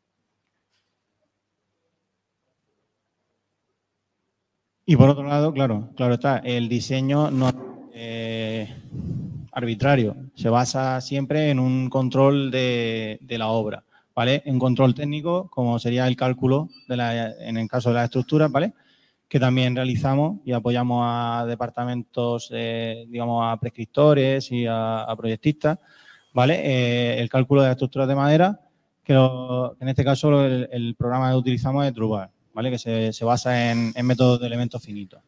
Y por otro lado, claro, claro está, el diseño no es eh, arbitrario, se basa siempre en un control de, de la obra, ¿vale? Un control técnico, como sería el cálculo de la, en el caso de las estructuras, ¿vale? Que también realizamos y apoyamos a departamentos, eh, digamos, a prescriptores y a, a proyectistas, ¿vale? Eh, el cálculo de las estructuras de madera, que, lo, que en este caso el, el programa que utilizamos es Drubar, ¿vale? Que se, se basa en, en métodos de elementos finitos.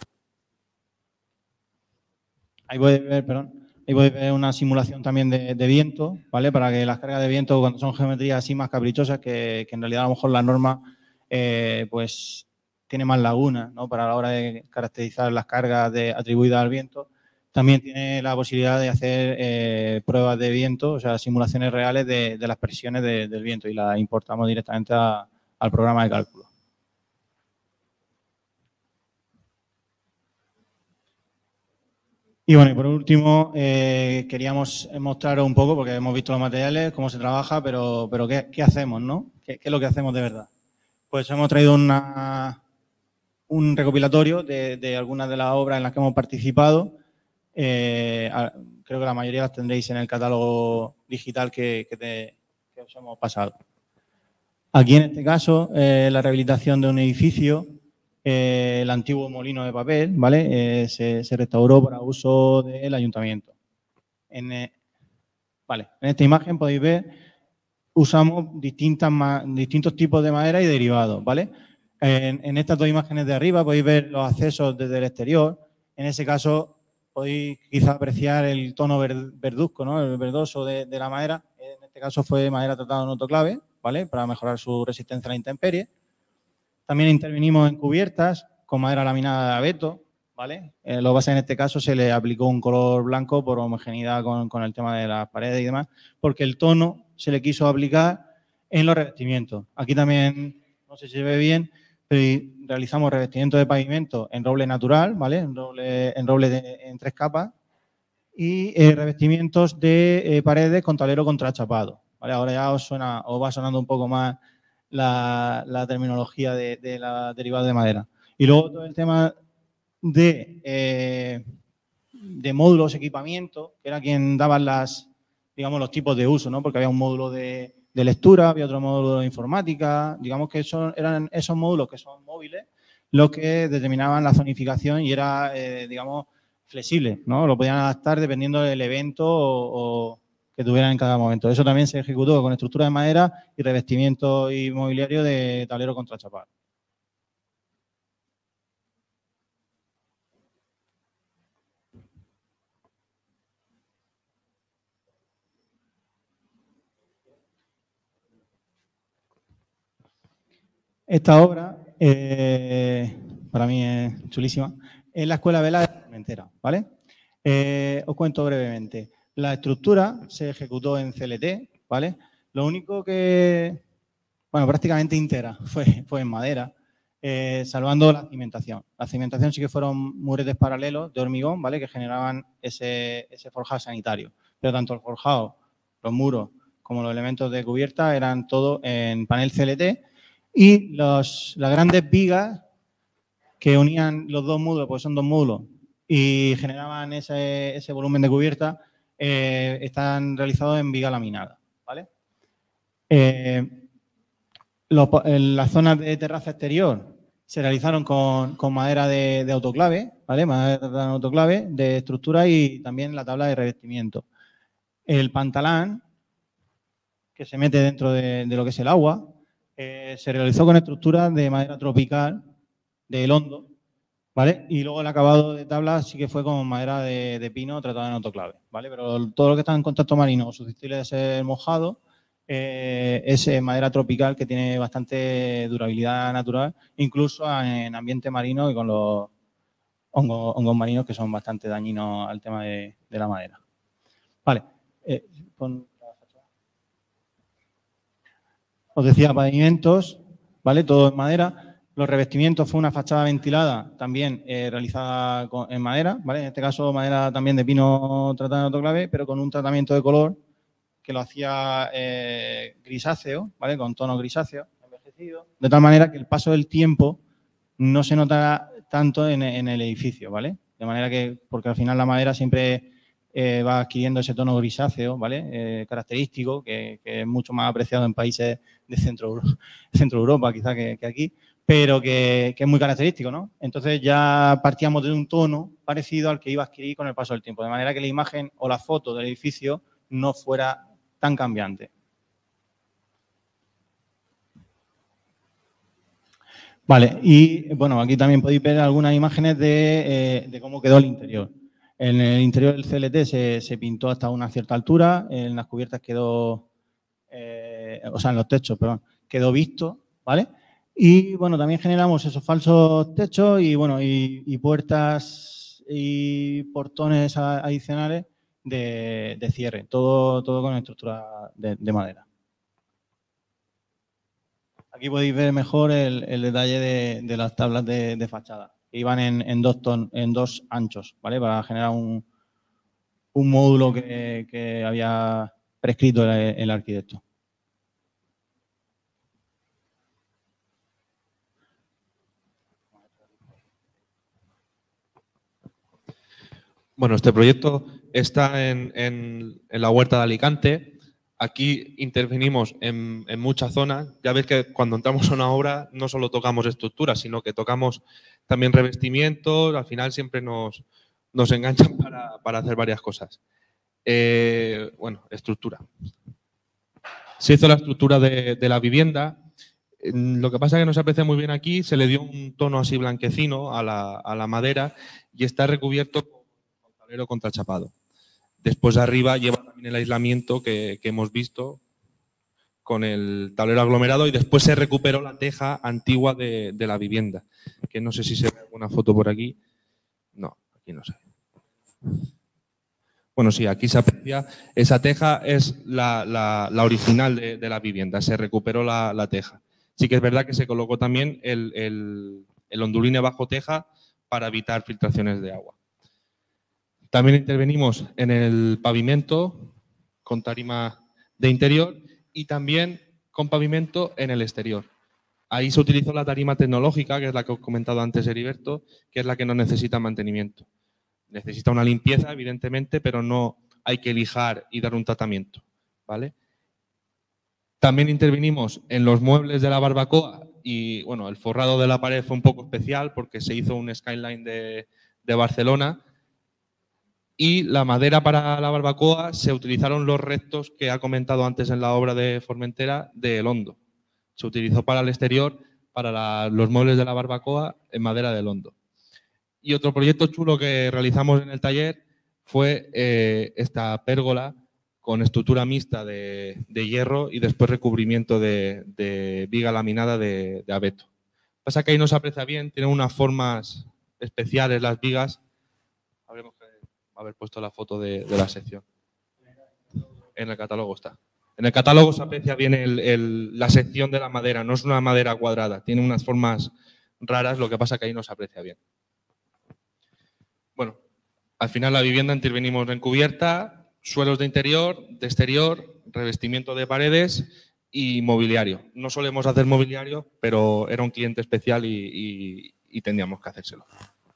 Ahí podéis ver, perdón, ahí podéis ver una simulación también de, de viento, ¿vale? Para que las cargas de viento, cuando son geometrías así más caprichosas, que, que en realidad a lo mejor la norma, eh, pues, tiene más lagunas, ¿no? Para la hora de caracterizar las cargas de, atribuidas al viento, también tiene la posibilidad de hacer eh, pruebas de viento, o sea, simulaciones reales de, de las presiones de, del viento y las importamos directamente a, al programa de cálculo. Y bueno, y por último, eh, queríamos mostraros un poco, porque hemos visto los materiales, cómo se trabaja, pero, pero ¿qué, qué hacemos, no? ¿Qué, ¿Qué es lo que hacemos de verdad? Pues hemos traído una, un recopilatorio de, de algunas de las obras en las que hemos participado. Eh, a, creo que la mayoría las tendréis en el catálogo digital que, que, te, que os hemos pasado. Aquí, en este caso, eh, la rehabilitación de un edificio. Eh, el antiguo molino de papel, ¿vale? Eh, se, se restauró para uso del ayuntamiento. En, eh, vale, en esta imagen podéis ver, usamos distintas distintos tipos de madera y derivados, ¿vale? En, en estas dos imágenes de arriba podéis ver los accesos desde el exterior. En ese caso podéis quizá apreciar el tono verduzco, ¿no? El verdoso de, de la madera. En este caso fue madera tratada en autoclave, ¿vale? Para mejorar su resistencia a la intemperie. También intervinimos en cubiertas con madera laminada de abeto, ¿vale? Eh, lo que pasa en este caso se le aplicó un color blanco por homogeneidad con, con el tema de las paredes y demás, porque el tono se le quiso aplicar en los revestimientos. Aquí también, no sé si se ve bien, pero realizamos revestimiento de pavimento en roble natural, ¿vale? En roble, en, roble de, en tres capas y eh, revestimientos de eh, paredes con tablero contrachapado, ¿vale? Ahora ya os, suena, os va sonando un poco más La, la terminología de, de la derivada de madera. Y luego todo el tema de, eh, de módulos, equipamiento, que era quien daba las, digamos, los tipos de uso, ¿no? Porque había un módulo de, de lectura, había otro módulo de informática, digamos que son, eran esos módulos que son móviles los que determinaban la zonificación y era, eh, digamos, flexible, ¿no? Lo podían adaptar dependiendo del evento o, o que tuvieran en cada momento. Eso también se ejecutó con estructura de madera y revestimiento inmobiliario de tablero contrachapado. Esta obra, eh, para mí es chulísima, es la Escuela Vela de Formentera, ¿vale? Eh, os cuento brevemente. La estructura se ejecutó en C L T, ¿vale? Lo único que, bueno, prácticamente íntegra fue, fue en madera, eh, salvando la cimentación. La cimentación sí que fueron muretes paralelos de hormigón, ¿vale? Que generaban ese, ese forjado sanitario. Pero tanto el forjado, los muros, como los elementos de cubierta eran todo en panel C L T y los, las grandes vigas que unían los dos módulos, porque son dos módulos, y generaban ese, ese volumen de cubierta, eh, están realizados en viga laminada, ¿vale? Eh, los, en las zonas de terraza exterior se realizaron con, con madera de, de autoclave, ¿vale? Madera de autoclave, de estructura y también la tabla de revestimiento. El pantalán, que se mete dentro de, de lo que es el agua, eh, se realizó con estructuras de madera tropical, del hondo, ¿vale? Y luego el acabado de tabla sí que fue con madera de, de pino tratada en autoclave, ¿vale? Pero todo lo que está en contacto marino o susceptible de ser mojado eh, es madera tropical que tiene bastante durabilidad natural, incluso en ambiente marino y con los hongos, hongos marinos que son bastante dañinos al tema de, de la madera. Vale. Eh, con Os decía, pavimentos, ¿vale? Todo en madera. Los revestimientos fue una fachada ventilada, también eh, realizada con, en madera, ¿vale? En este caso, madera también de pino tratada en autoclave, pero con un tratamiento de color que lo hacía eh, grisáceo, ¿vale? Con tono grisáceo, envejecido, de tal manera que el paso del tiempo no se nota tanto en, en el edificio, ¿vale? De manera que, porque al final la madera siempre eh, va adquiriendo ese tono grisáceo, ¿vale? Eh, característico, que, que es mucho más apreciado en países de Centro, Centro Europa, quizá que, que aquí, pero que, que es muy característico, ¿no? Entonces ya partíamos de un tono parecido al que iba a adquirir con el paso del tiempo, de manera que la imagen o la foto del edificio no fuera tan cambiante. Vale, y bueno, aquí también podéis ver algunas imágenes de, eh, de cómo quedó el interior. En el interior del C L T se, se pintó hasta una cierta altura, en las cubiertas quedó, eh, o sea, en los techos, perdón, quedó visto, ¿vale? Y bueno, también generamos esos falsos techos y bueno, y, y puertas y portones adicionales de, de cierre, todo, todo con estructura de, de madera. Aquí podéis ver mejor el, el detalle de, de las tablas de, de fachada, que iban en, en, dos ton, en dos anchos, ¿vale? Para generar un, un módulo que, que había prescrito el, el arquitecto. Bueno, este proyecto está en, en, en la Huerta de Alicante. Aquí intervenimos en, en muchas zonas. Ya ves que cuando entramos a una obra no solo tocamos estructuras, sino que tocamos también revestimientos. Al final siempre nos, nos enganchan para, para hacer varias cosas. Eh, bueno, estructura. Se hizo la estructura de, de la vivienda. Lo que pasa es que no se aprecia muy bien aquí. Se le dio un tono así blanquecino a la, a la madera y está recubierto con tablero contrachapado. Después de arriba lleva también el aislamiento que, que hemos visto con el tablero aglomerado y después se recuperó la teja antigua de, de la vivienda, que no sé si se ve alguna foto por aquí. No, aquí no se ve. Bueno, sí, aquí se aprecia. Esa teja es la, la, la original de, de la vivienda, se recuperó la, la teja. Sí que es verdad que se colocó también el, el, el onduline bajo teja para evitar filtraciones de agua. También intervenimos en el pavimento con tarima de interior y también con pavimento en el exterior. Ahí se utilizó la tarima tecnológica, que es la que os he comentado antes, Heriberto, que es la que no necesita mantenimiento. Necesita una limpieza, evidentemente, pero no hay que lijar y dar un tratamiento, ¿vale? También intervinimos en los muebles de la barbacoa y, bueno, el forrado de la pared fue un poco especial porque se hizo un skyline de, de Barcelona. Y la madera para la barbacoa se utilizaron los restos que ha comentado antes en la obra de Formentera del Hondo. Se utilizó para el exterior, para la, los muebles de la barbacoa en madera del Hondo. Y otro proyecto chulo que realizamos en el taller fue eh, esta pérgola con estructura mixta de, de hierro y después recubrimiento de, de viga laminada de, de abeto. Pasa que ahí no se aprecia bien, tienen unas formas especiales las vigas. Habremos que haber puesto la foto de, de la sección. en el catálogo está. En el catálogo se aprecia bien el, el, la sección de la madera, no es una madera cuadrada, tiene unas formas raras, lo que pasa que ahí no se aprecia bien. Bueno, al final la vivienda intervenimos en cubierta, suelos de interior, de exterior, revestimiento de paredes y mobiliario. No solemos hacer mobiliario, pero era un cliente especial y, y, y teníamos que hacérselo.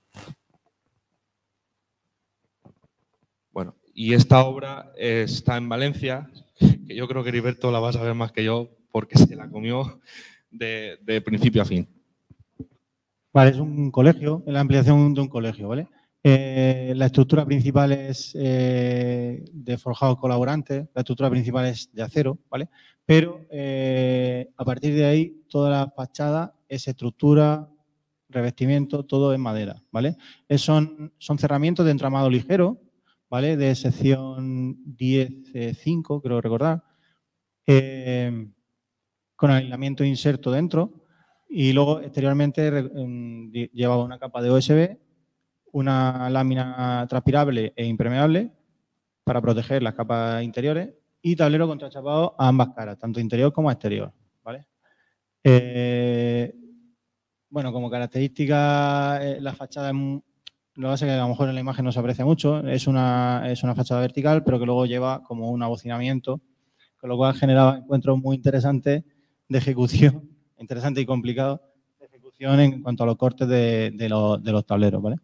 Bueno, y esta obra está en Valencia, que yo creo que Heriberto la va a saber más que yo porque se la comió de, de principio a fin. Vale, es un colegio, es la ampliación de un colegio, ¿vale? Eh, la estructura principal es eh, de forjado colaborante, la estructura principal es de acero, ¿vale? Pero eh, a partir de ahí toda la fachada es estructura, revestimiento, todo en madera, ¿vale? Es, son, son cerramientos de entramado ligero, ¿vale? De sección diez cinco, creo recordar, eh, con aislamiento inserto dentro y luego exteriormente eh, llevaba una capa de O S B, una lámina transpirable e impermeable para proteger las capas interiores y tablero contrachapado a ambas caras, tanto interior como exterior, ¿vale? Eh, bueno, como característica, eh, la fachada, lo que pasa es que a lo mejor en la imagen no se aprecia mucho, es una, es una fachada vertical, pero que luego lleva como un abocinamiento, con lo cual generaba encuentros muy interesantes de ejecución, interesante y complicado de ejecución en cuanto a los cortes de, de, los, de los tableros, ¿vale?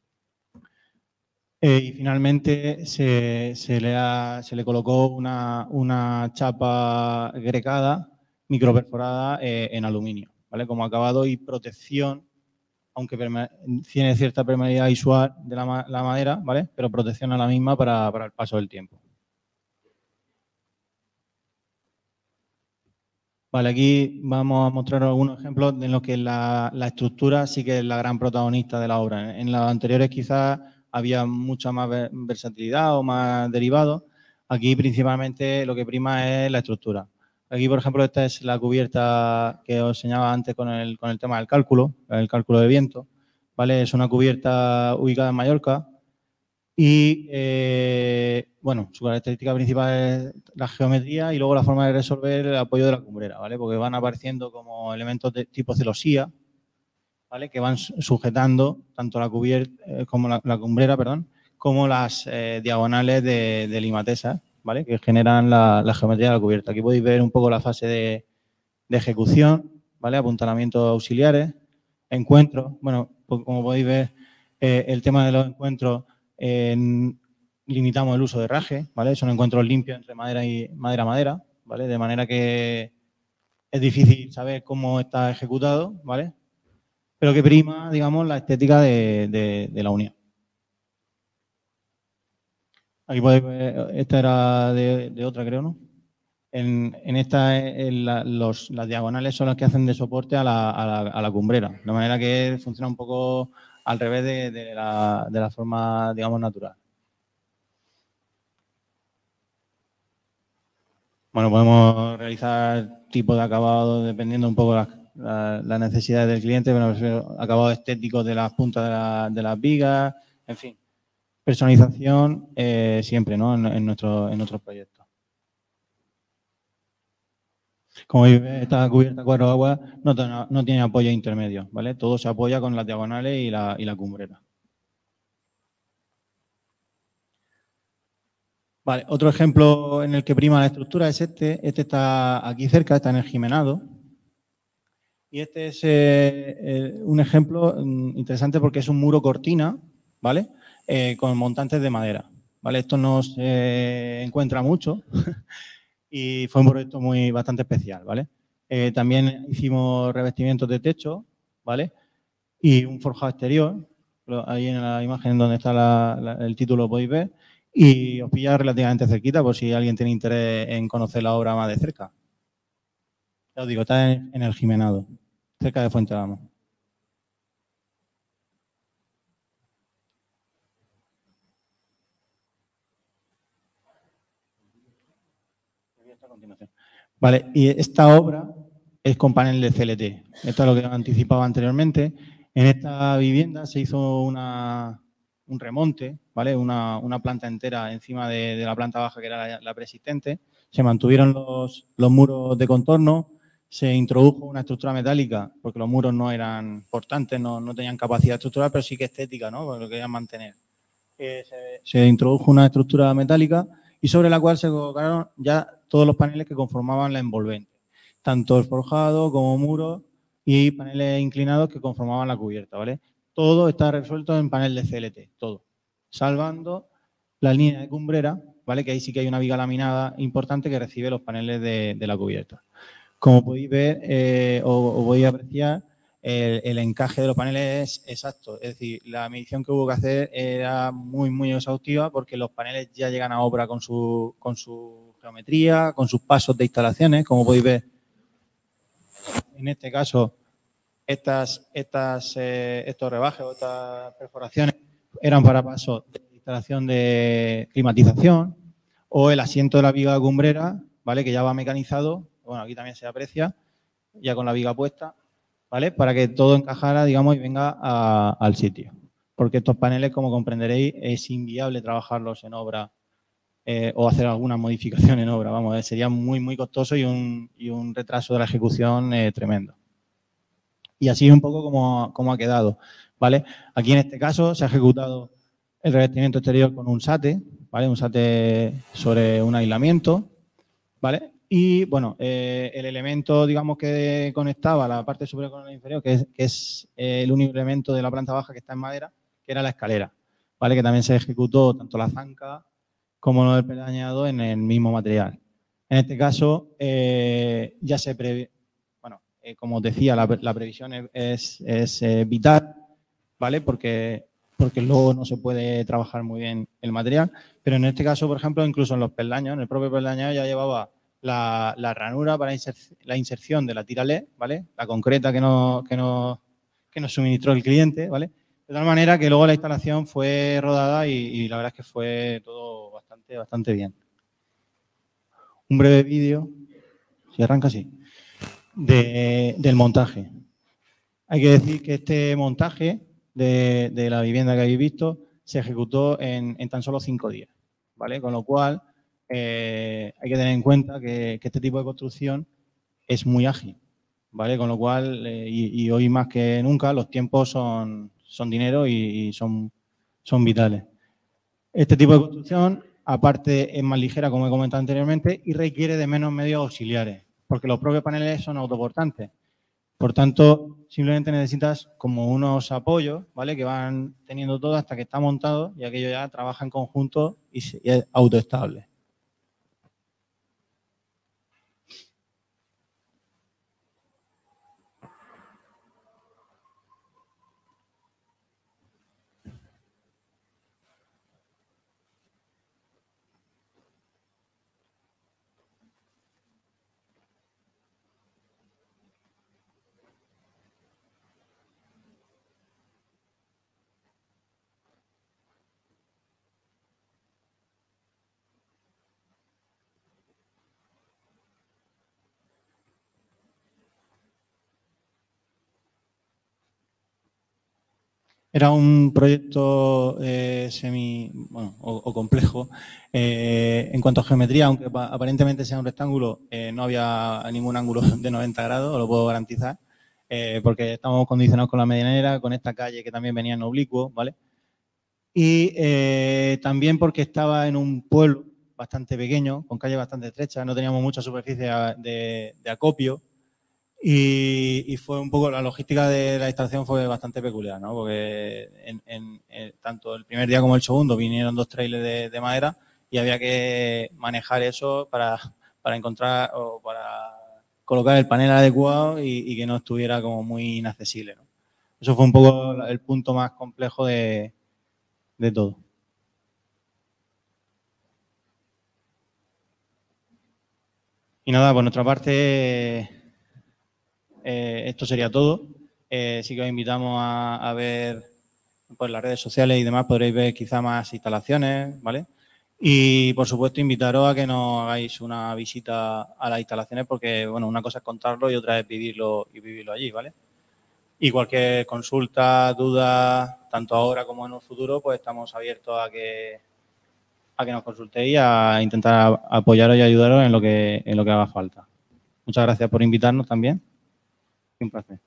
Eh, y finalmente se, se, le ha, se le colocó una, una chapa grecada, microperforada eh, en aluminio, ¿vale? Como acabado y protección, aunque tiene cierta permeabilidad visual de la, la madera, ¿vale? Pero protección a la misma para, para el paso del tiempo. Vale, aquí vamos a mostrar algunos ejemplos en los que la, la estructura sí que es la gran protagonista de la obra. En los anteriores quizás había mucha más versatilidad o más derivados. Aquí principalmente lo que prima es la estructura. Aquí, por ejemplo, esta es la cubierta que os enseñaba antes con el, con el tema del cálculo, el cálculo de viento, ¿vale? Es una cubierta ubicada en Mallorca y, eh, bueno, su característica principal es la geometría y luego la forma de resolver el apoyo de la cumbrera, ¿vale? Porque van apareciendo como elementos de tipo celosía, ¿vale? Que van sujetando tanto la cubierta eh, como la, la cumbrera, perdón, como las eh, diagonales de, de limatesa, ¿vale? Que generan la, la geometría de la cubierta. Aquí podéis ver un poco la fase de, de ejecución, ¿vale? Apuntalamientos auxiliares, encuentros. Bueno, pues como podéis ver, eh, el tema de los encuentros, eh, limitamos el uso de raje, ¿vale? Son encuentros limpios entre madera y madera madera, ¿vale? De manera que es difícil saber cómo está ejecutado, ¿vale? Pero que prima, digamos, la estética de, de, de la unión. Aquí podéis ver, esta era de, de otra, creo, ¿no? En, en esta, en la, los, las diagonales son las que hacen de soporte a la, a la, a la cumbrera, de manera que funciona un poco al revés de, de, la, de la forma, digamos, natural. Bueno, podemos realizar tipos de acabado dependiendo un poco de las La, las necesidades del cliente, pero acabado estético de las puntas de, la, de las vigas, en fin. Personalización eh, siempre, ¿no? En, en, nuestro, en nuestros proyectos. Como veis, esta cubierta cuatro aguas no, no tiene apoyo intermedio, ¿vale? Todo se apoya con las diagonales y la, y la cumbrera. Vale, otro ejemplo en el que prima la estructura es este. Este está aquí cerca, está en el Jimenado. Y este es eh, eh, un ejemplo interesante porque es un muro cortina, ¿vale? Eh, con montantes de madera, ¿vale? Esto no se encuentra mucho y fue un proyecto muy bastante especial, ¿vale? Eh, también hicimos revestimientos de techo, ¿vale? Y un forjado exterior, ahí en la imagen donde está la, la, el título lo podéis ver, y os pilla relativamente cerquita por si alguien tiene interés en conocer la obra más de cerca. Ya os digo, está en, en el Jimenado, cerca de Fuentealamo. Vale, y esta obra es con panel de C L T. Esto es lo que anticipaba anteriormente. En esta vivienda se hizo una, un remonte, ¿vale? Una, una planta entera encima de, de la planta baja que era la, la preexistente. Se mantuvieron los, los muros de contorno, se introdujo una estructura metálica, porque los muros no eran portantes, no, no tenían capacidad estructural, pero sí que estética, ¿no? Porque lo querían mantener. Eh, se, se introdujo una estructura metálica y sobre la cual se colocaron ya todos los paneles que conformaban la envolvente, tanto el forjado como muros y paneles inclinados que conformaban la cubierta, ¿vale? Todo está resuelto en panel de C L T, todo, salvando la línea de cumbrera, ¿vale? Que ahí sí que hay una viga laminada importante que recibe los paneles de, de la cubierta. Como podéis ver eh, o, o podéis apreciar, el, el encaje de los paneles es exacto. Es decir, la medición que hubo que hacer era muy, muy exhaustiva porque los paneles ya llegan a obra con su, con su geometría, con sus pasos de instalaciones. Como podéis ver, en este caso, estas, estas, eh, estos rebajes o estas perforaciones eran para pasos de instalación de climatización o el asiento de la viga cumbrera, ¿vale? Que ya va mecanizado. Bueno, aquí también se aprecia, ya con la viga puesta, ¿vale? Para que todo encajara, digamos, y venga a, al sitio. Porque estos paneles, como comprenderéis, es inviable trabajarlos en obra eh, o hacer alguna modificación en obra. Vamos, eh, sería muy, muy costoso y un, y un retraso de la ejecución eh, tremendo. Y así es un poco como, como ha quedado, ¿vale? Aquí, en este caso, se ha ejecutado el revestimiento exterior con un SATE, ¿vale? Un SATE sobre un aislamiento, ¿vale? Y, bueno, eh, el elemento, digamos, que conectaba la parte superior con la inferior, que es, que es eh, el único elemento de la planta baja que está en madera, que era la escalera, ¿vale? Que también se ejecutó tanto la zanca como el peldañado en el mismo material. En este caso, eh, ya se prevé, bueno, eh, como os decía, la, la previsión es, es, es eh, vital, ¿vale? Porque, porque luego no se puede trabajar muy bien el material, pero en este caso, por ejemplo, incluso en los peldaños, en el propio peldañado ya llevaba La, la ranura para inser, la inserción de la tira L E D, ¿vale? La concreta que nos, que, nos, que nos suministró el cliente, ¿vale? De tal manera que luego la instalación fue rodada y, y la verdad es que fue todo bastante, bastante bien. Un breve vídeo, si arranca así, de, del montaje. Hay que decir que este montaje de, de la vivienda que habéis visto se ejecutó en, en tan solo cinco días, ¿vale? Con lo cual, Eh, hay que tener en cuenta que, que este tipo de construcción es muy ágil, ¿vale? Con lo cual, eh, y, y hoy más que nunca, los tiempos son, son dinero y, y son, son vitales. Este tipo de construcción, aparte, es más ligera, como he comentado anteriormente, y requiere de menos medios auxiliares, porque los propios paneles son autoportantes. Por tanto, simplemente necesitas como unos apoyos, ¿vale? Que van teniendo todo hasta que está montado y aquello ya trabaja en conjunto y, y es autoestable. Era un proyecto eh, semi, bueno, o, o complejo. Eh, en cuanto a geometría, aunque aparentemente sea un rectángulo, eh, no había ningún ángulo de noventa grados, os lo puedo garantizar, eh, porque estamos condicionados con la medianera, con esta calle que también venía en oblicuo, ¿vale? Y eh, también porque estaba en un pueblo bastante pequeño, con calles bastante estrechas, no teníamos mucha superficie de, de acopio. Y, y fue un poco, la logística de la instalación fue bastante peculiar, ¿no? Porque en, en, en, tanto el primer día como el segundo vinieron dos trailers de, de madera y había que manejar eso para, para encontrar o para colocar el panel adecuado y, y que no estuviera como muy inaccesible, ¿no? Eso fue un poco el punto más complejo de, de todo. Y nada, por nuestra parte... Eh, esto sería todo. Eh, sí que os invitamos a, a ver pues, las redes sociales y demás, podréis ver quizá más instalaciones, ¿vale? Y, por supuesto, invitaros a que nos hagáis una visita a las instalaciones porque, bueno, una cosa es contarlo y otra es vivirlo y vivirlo allí, ¿vale? Y cualquier consulta, duda, tanto ahora como en un futuro, pues estamos abiertos a que, a que nos consultéis y a intentar apoyaros y ayudaros en lo que, en lo que haga falta. Muchas gracias por invitarnos también. Un placer.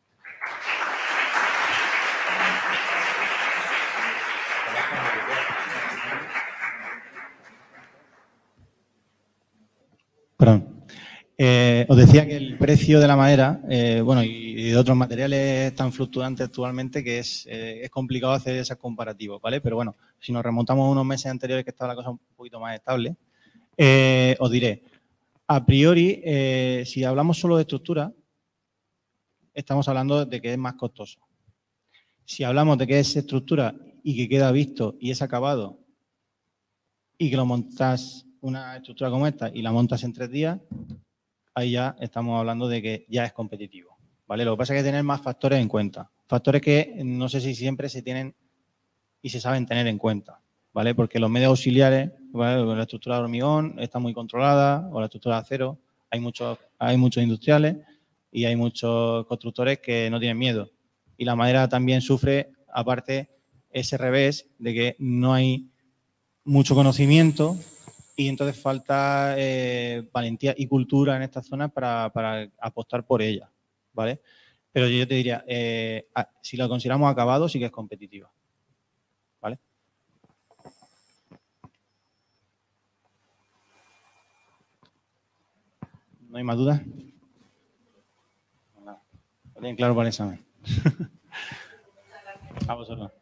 Perdón. Eh, os decía que el precio de la madera, eh, bueno, y de otros materiales es tan fluctuante actualmente que es, eh, es complicado hacer esos comparativos, ¿vale? Pero bueno, si nos remontamos a unos meses anteriores que estaba la cosa un poquito más estable, eh, os diré, a priori, eh, si hablamos solo de estructura, estamos hablando de que es más costoso. Si hablamos de que es estructura y que queda visto y es acabado y que lo montas una estructura como esta y la montas en tres días, ahí ya estamos hablando de que ya es competitivo, ¿vale? Lo que pasa es que hay que tener más factores en cuenta. Factores que no sé si siempre se tienen y se saben tener en cuenta, ¿vale? Porque los medios auxiliares, ¿vale? La estructura de hormigón está muy controlada, o la estructura de acero, hay muchos, hay muchos industriales y hay muchos constructores que no tienen miedo. Y la madera también sufre, aparte, ese revés de que no hay mucho conocimiento y entonces falta eh, valentía y cultura en estas zonas para, para apostar por ella, ¿vale? Pero yo te diría, eh, si lo consideramos acabado, sí que es competitiva, ¿vale? ¿No hay más dudas? Nada. Bien claro para el examen. A vosotros.